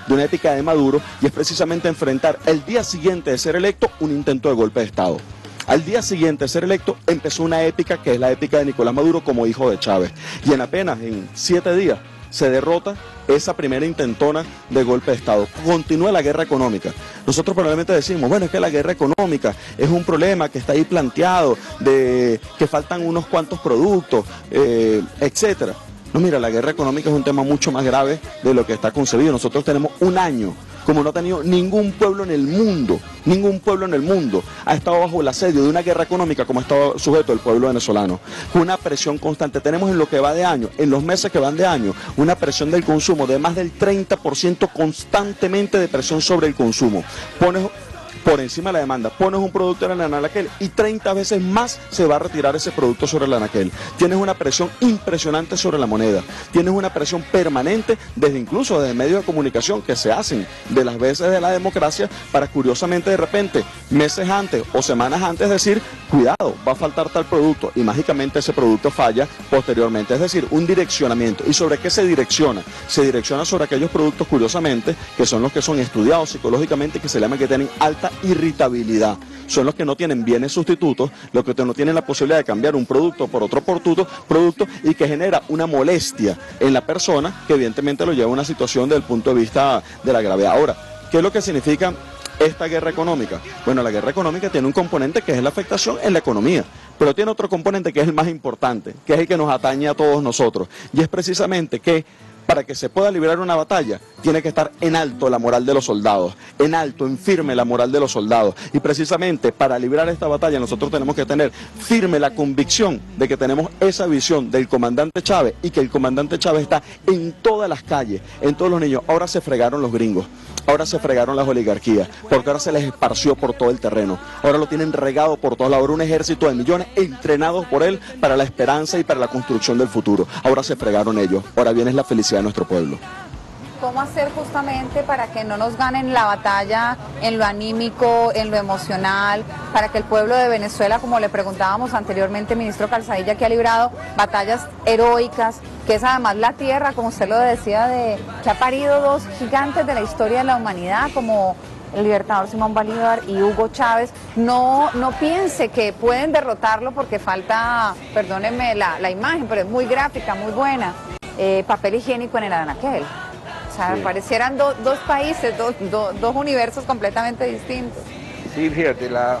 Speaker 17: de una épica de Maduro, y es precisamente enfrentar el día siguiente de ser electo un intento de golpe de Estado. Al día siguiente de ser electo empezó una épica que es la épica de Nicolás Maduro como hijo de Chávez, y en apenas en siete días se derrota esa primera intentona de golpe de Estado. Continúa la guerra económica. Nosotros probablemente decimos, bueno, es que la guerra económica es un problema que está ahí planteado, de que faltan unos cuantos productos, eh, etcétera. No, mira, la guerra económica es un tema mucho más grave de lo que está concebido. Nosotros tenemos un año, como no ha tenido ningún pueblo en el mundo, ningún pueblo en el mundo ha estado bajo el asedio de una guerra económica como ha estado sujeto el pueblo venezolano. Una presión constante. Tenemos en lo que va de año, en los meses que van de año, una presión del consumo de más del treinta por ciento constantemente de presión sobre el consumo. Pones por encima de la demanda, pones un producto en el anaquel y treinta veces más se va a retirar ese producto sobre el anaquel. Tienes una presión impresionante sobre la moneda, tienes una presión permanente desde incluso desde medios de comunicación que se hacen de las veces de la democracia para curiosamente de repente, meses antes o semanas antes decir, cuidado, va a faltar tal producto y mágicamente ese producto falla posteriormente. Es decir, un direccionamiento. ¿Y sobre qué se direcciona? Se direcciona sobre aquellos productos curiosamente que son los que son estudiados psicológicamente, que se llaman que tienen alta irritabilidad. Son los que no tienen bienes sustitutos, los que no tienen la posibilidad de cambiar un producto por otro producto, producto y que genera una molestia en la persona que evidentemente lo lleva a una situación desde el punto de vista de la gravedad. Ahora, ¿qué es lo que significa esta guerra económica? Bueno, la guerra económica tiene un componente que es la afectación en la economía, pero tiene otro componente que es el más importante, que es el que nos atañe a todos nosotros, y es precisamente que para que se pueda librar una batalla, tiene que estar en alto la moral de los soldados, en alto, en firme la moral de los soldados. Y precisamente para librar esta batalla nosotros tenemos que tener firme la convicción de que tenemos esa visión del comandante Chávez y que el comandante Chávez está en todas las calles, en todos los niños. Ahora se fregaron los gringos, ahora se fregaron las oligarquías, porque ahora se les esparció por todo el terreno. Ahora lo tienen regado por todos lados, ahora un ejército de millones entrenados por él para la esperanza y para la construcción del futuro. Ahora se fregaron ellos, ahora viene la felicidad de nuestro pueblo.
Speaker 1: ¿Cómo hacer justamente para que no nos ganen la batalla en lo anímico, en lo emocional, para que el pueblo de Venezuela, como le preguntábamos anteriormente, ministro Calzadilla, que ha librado batallas heroicas, que es además la tierra, como usted lo decía, de que ha parido dos gigantes de la historia de la humanidad, como el libertador Simón Bolívar y Hugo Chávez, no, no piense que pueden derrotarlo porque falta, perdónenme la, la imagen, pero es muy gráfica, muy buena, eh, papel higiénico en el anaquel. O sea, sí. Parecieran do, dos países, do, do, dos universos completamente distintos.
Speaker 18: Sí, fíjate, la,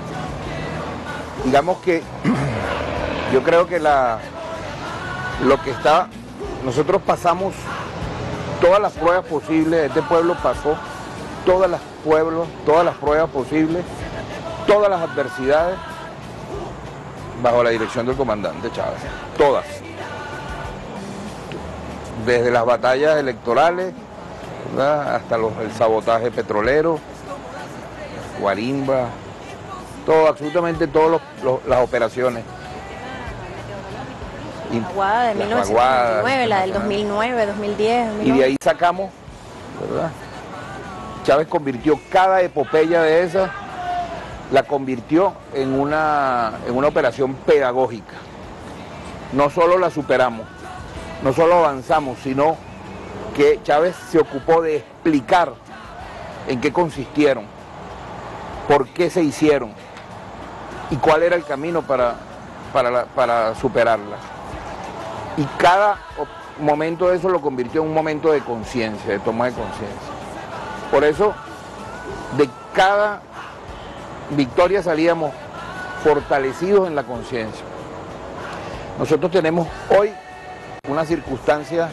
Speaker 18: digamos que yo creo que la, lo que está, nosotros pasamos todas las pruebas posibles, este pueblo pasó todas las pueblos, todas las pruebas posibles, todas las adversidades bajo la dirección del comandante Chávez, todas. Desde las batallas electorales, ¿verdad?, hasta los, el sabotaje petrolero, Guarimba, todo, absolutamente todas las operaciones.
Speaker 3: La vaguada de mil novecientos noventa y nueve, la del dos mil nueve, dos mil diez, dos mil once.
Speaker 18: Y de ahí sacamos, ¿verdad? Chávez convirtió cada epopeya de esa, la convirtió en una, en una operación pedagógica. No solo la superamos, no solo avanzamos, sino que Chávez se ocupó de explicar en qué consistieron, por qué se hicieron y cuál era el camino para, para, la, para superarlas. Y cada momento de eso lo convirtió en un momento de conciencia, de toma de conciencia. Por eso, de cada victoria salíamos fortalecidos en la conciencia. Nosotros tenemos hoy una circunstancia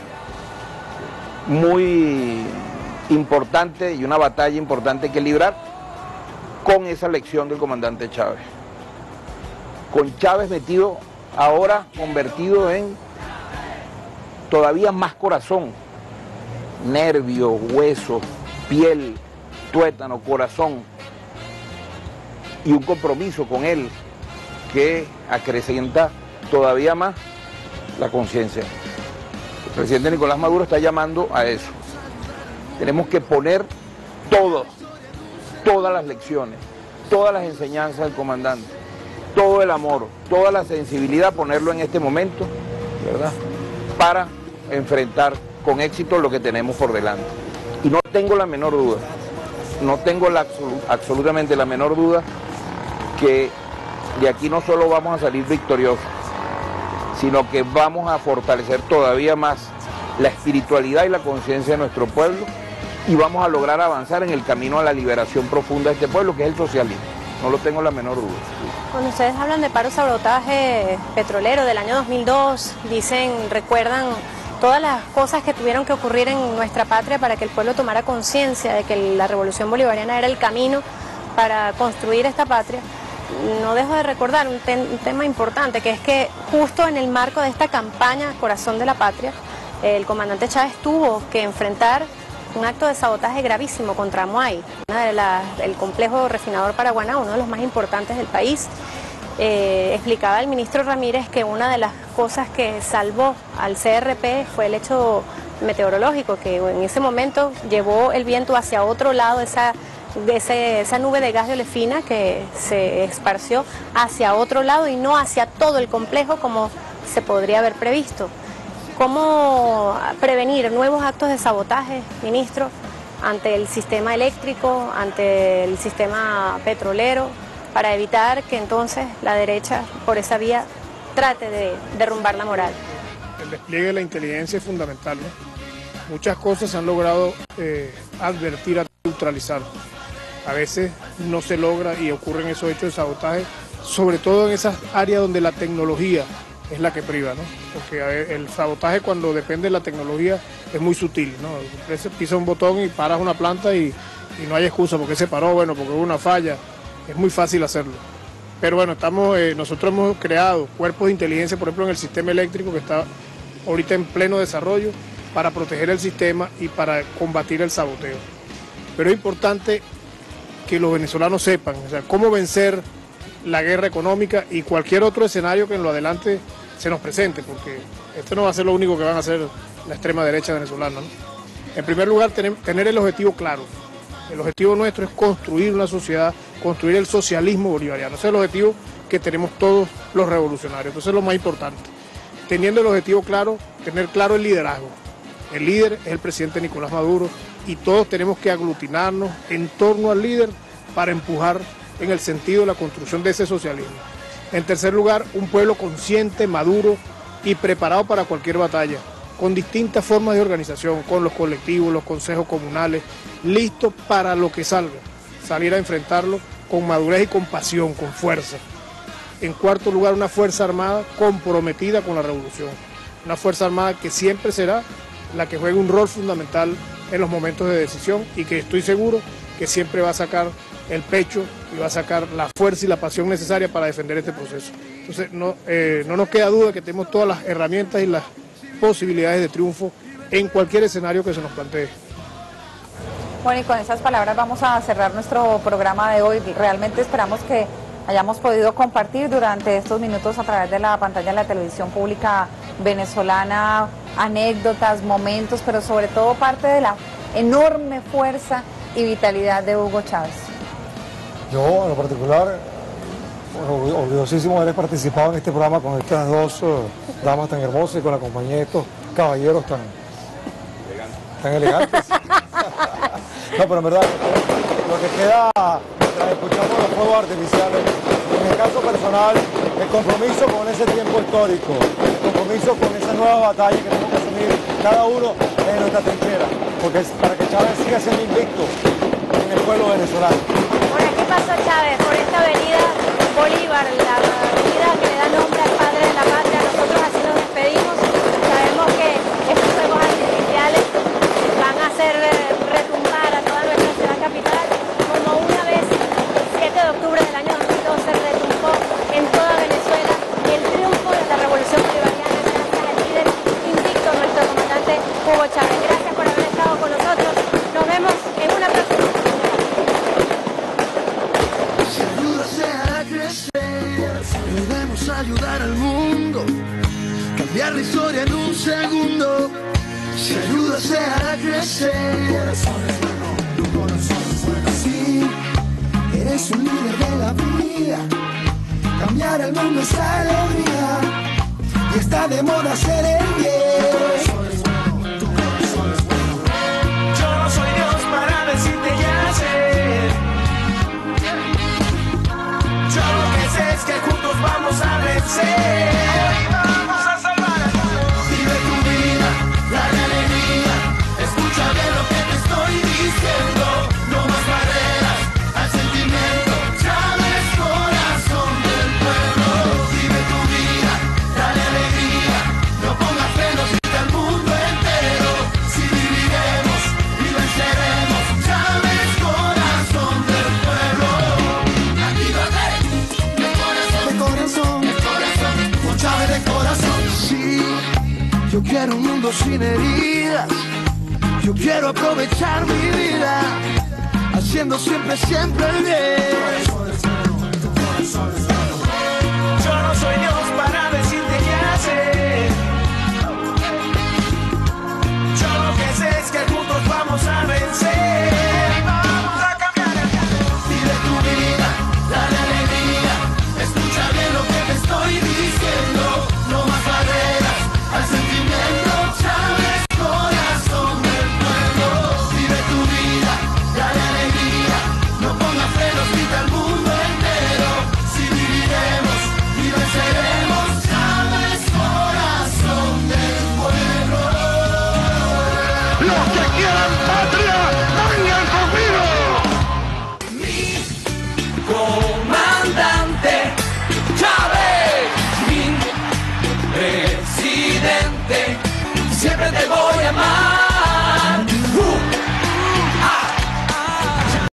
Speaker 18: muy importante y una batalla importante que librar con esa elección del comandante Chávez. Con Chávez metido, ahora convertido en todavía más corazón, nervio, hueso, piel, tuétano, corazón, y un compromiso con él que acrecienta todavía más la conciencia. El presidente Nicolás Maduro está llamando a eso. Tenemos que poner todo, todas las lecciones, todas las enseñanzas del comandante, todo el amor, toda la sensibilidad, ponerlo en este momento, ¿verdad?, para enfrentar con éxito lo que tenemos por delante. Y no tengo la menor duda, no tengo la, absolutamente la menor duda que de aquí no solo vamos a salir victoriosos, sino que vamos a fortalecer todavía más la espiritualidad y la conciencia de nuestro pueblo y vamos a lograr avanzar en el camino a la liberación profunda de este pueblo, que es el socialismo. No lo tengo la menor duda.
Speaker 3: Cuando ustedes hablan de paro sabotaje petrolero del año dos mil dos, dicen, recuerdan todas las cosas que tuvieron que ocurrir en nuestra patria para que el pueblo tomara conciencia de que la revolución bolivariana era el camino para construir esta patria. No dejo de recordar un, te un tema importante, que es que justo en el marco de esta campaña Corazón de la Patria, el comandante Chávez tuvo que enfrentar un acto de sabotaje gravísimo contra Amuay, una de las, el complejo refinador Paraguaná, uno de los más importantes del país. Eh, explicaba el ministro Ramírez que una de las cosas que salvó al C R P fue el hecho meteorológico, que en ese momento llevó el viento hacia otro lado, esa, de ese, esa nube de gas de olefina que se esparció hacia otro lado y no hacia todo el complejo como se podría haber previsto. ¿Cómo prevenir nuevos actos de sabotaje, ministro, ante el sistema eléctrico, ante el sistema petrolero, para evitar que entonces la derecha por esa vía trate de derrumbar la moral?
Speaker 20: El despliegue de la inteligencia es fundamental, ¿no? Muchas cosas se han logrado eh, advertir, neutralizar. A veces no se logra y ocurren esos hechos de sabotaje, sobre todo en esas áreas donde la tecnología es la que priva, ¿no? Porque el sabotaje, cuando depende de la tecnología, es muy sutil, ¿no? Usted pisa un botón y paras una planta y, y no hay excusa porque se paró, bueno, porque hubo una falla. Es muy fácil hacerlo. Pero bueno, estamos, eh, nosotros hemos creado cuerpos de inteligencia, por ejemplo, en el sistema eléctrico, que está ahorita en pleno desarrollo, para proteger el sistema y para combatir el saboteo. Pero es importante que los venezolanos sepan, o sea, cómo vencer la guerra económica y cualquier otro escenario que en lo adelante se nos presente, porque esto no va a ser lo único que van a hacer la extrema derecha venezolana, ¿no? En primer lugar, tener, tener el objetivo claro. El objetivo nuestro es construir una sociedad, construir el socialismo bolivariano. Ese es el objetivo que tenemos todos los revolucionarios. Entonces es lo más importante. Teniendo el objetivo claro, tener claro el liderazgo. El líder es el presidente Nicolás Maduro y todos tenemos que aglutinarnos en torno al líder para empujar en el sentido de la construcción de ese socialismo. En tercer lugar, un pueblo consciente, maduro y preparado para cualquier batalla, con distintas formas de organización, con los colectivos, los consejos comunales, listos para lo que salga, salir a enfrentarlo con madurez y con pasión, con fuerza. En cuarto lugar, una fuerza armada comprometida con la revolución, una fuerza armada que siempre será la que juegue un rol fundamental en los momentos de decisión y que estoy seguro que siempre va a sacar el pecho y va a sacar la fuerza y la pasión necesaria para defender este proceso. Entonces no, eh, no nos queda duda que tenemos todas las herramientas y las posibilidades de triunfo en cualquier escenario que se nos plantee.
Speaker 1: Bueno, y con esas palabras vamos a cerrar nuestro programa de hoy. Realmente esperamos que hayamos podido compartir durante estos minutos a través de la pantalla de la televisión pública venezolana anécdotas, momentos, pero sobre todo parte de la enorme fuerza y vitalidad de Hugo Chávez.
Speaker 2: Yo, en lo particular, bueno, orgullosísimo de haber participado en este programa con estas dos uh, damas tan hermosas y con la compañía de estos caballeros tan, tan elegantes. No, pero en verdad, lo que queda tras escuchando los fuegos artificiales, en el caso personal, el compromiso con ese tiempo histórico, el compromiso con esa nueva batalla que tenemos que asumir cada uno en nuestra trinchera, porque es para que Chávez siga siendo invicto en el pueblo venezolano.
Speaker 3: Por aquí pasa Chávez, por esta avenida Bolívar, la avenida que le da nombre al padre de la patria. Nosotros así nos despedimos. Sabemos que estos fuegos artificiales van a hacer retumbar a toda nuestra ciudad capital, como una vez el siete de octubre del año dos mil doce retumbó en toda Venezuela el triunfo de la revolución bolivariana gracias al líder invicto, nuestro comandante Hugo Chávez. Gracias por haber estado con nosotros. Nos vemos en una próxima.
Speaker 7: Podemos ayudar al mundo, cambiar la historia en un segundo. Si ayudas a hará crecer. Sí, eres un líder de la vida. Cambiar el mundo es alegría. Y está de moda ser el bien. Yo no soy quiero un mundo sin heridas. Yo quiero aprovechar mi vida, haciendo siempre, siempre el bien.
Speaker 19: Yo no soy Dios para decirte qué hacer. Yo lo que sé es que juntos vamos a vencer. Vamos a cambiar el mundo.
Speaker 7: Vive tu vida, dale alegría. Escucha bien lo que te estoy diciendo. No más barreras al sentimiento. Chávez, corazón del pueblo. Vive tu vida, dale alegría. No pongas frenos, grita al mundo entero. Si viviremos y venceremos. Chávez, corazón del pueblo.
Speaker 19: Los que quieran patria, vengan conmigo.
Speaker 7: Mi
Speaker 19: comandante Chávez, mi presidente, siempre te voy a amar.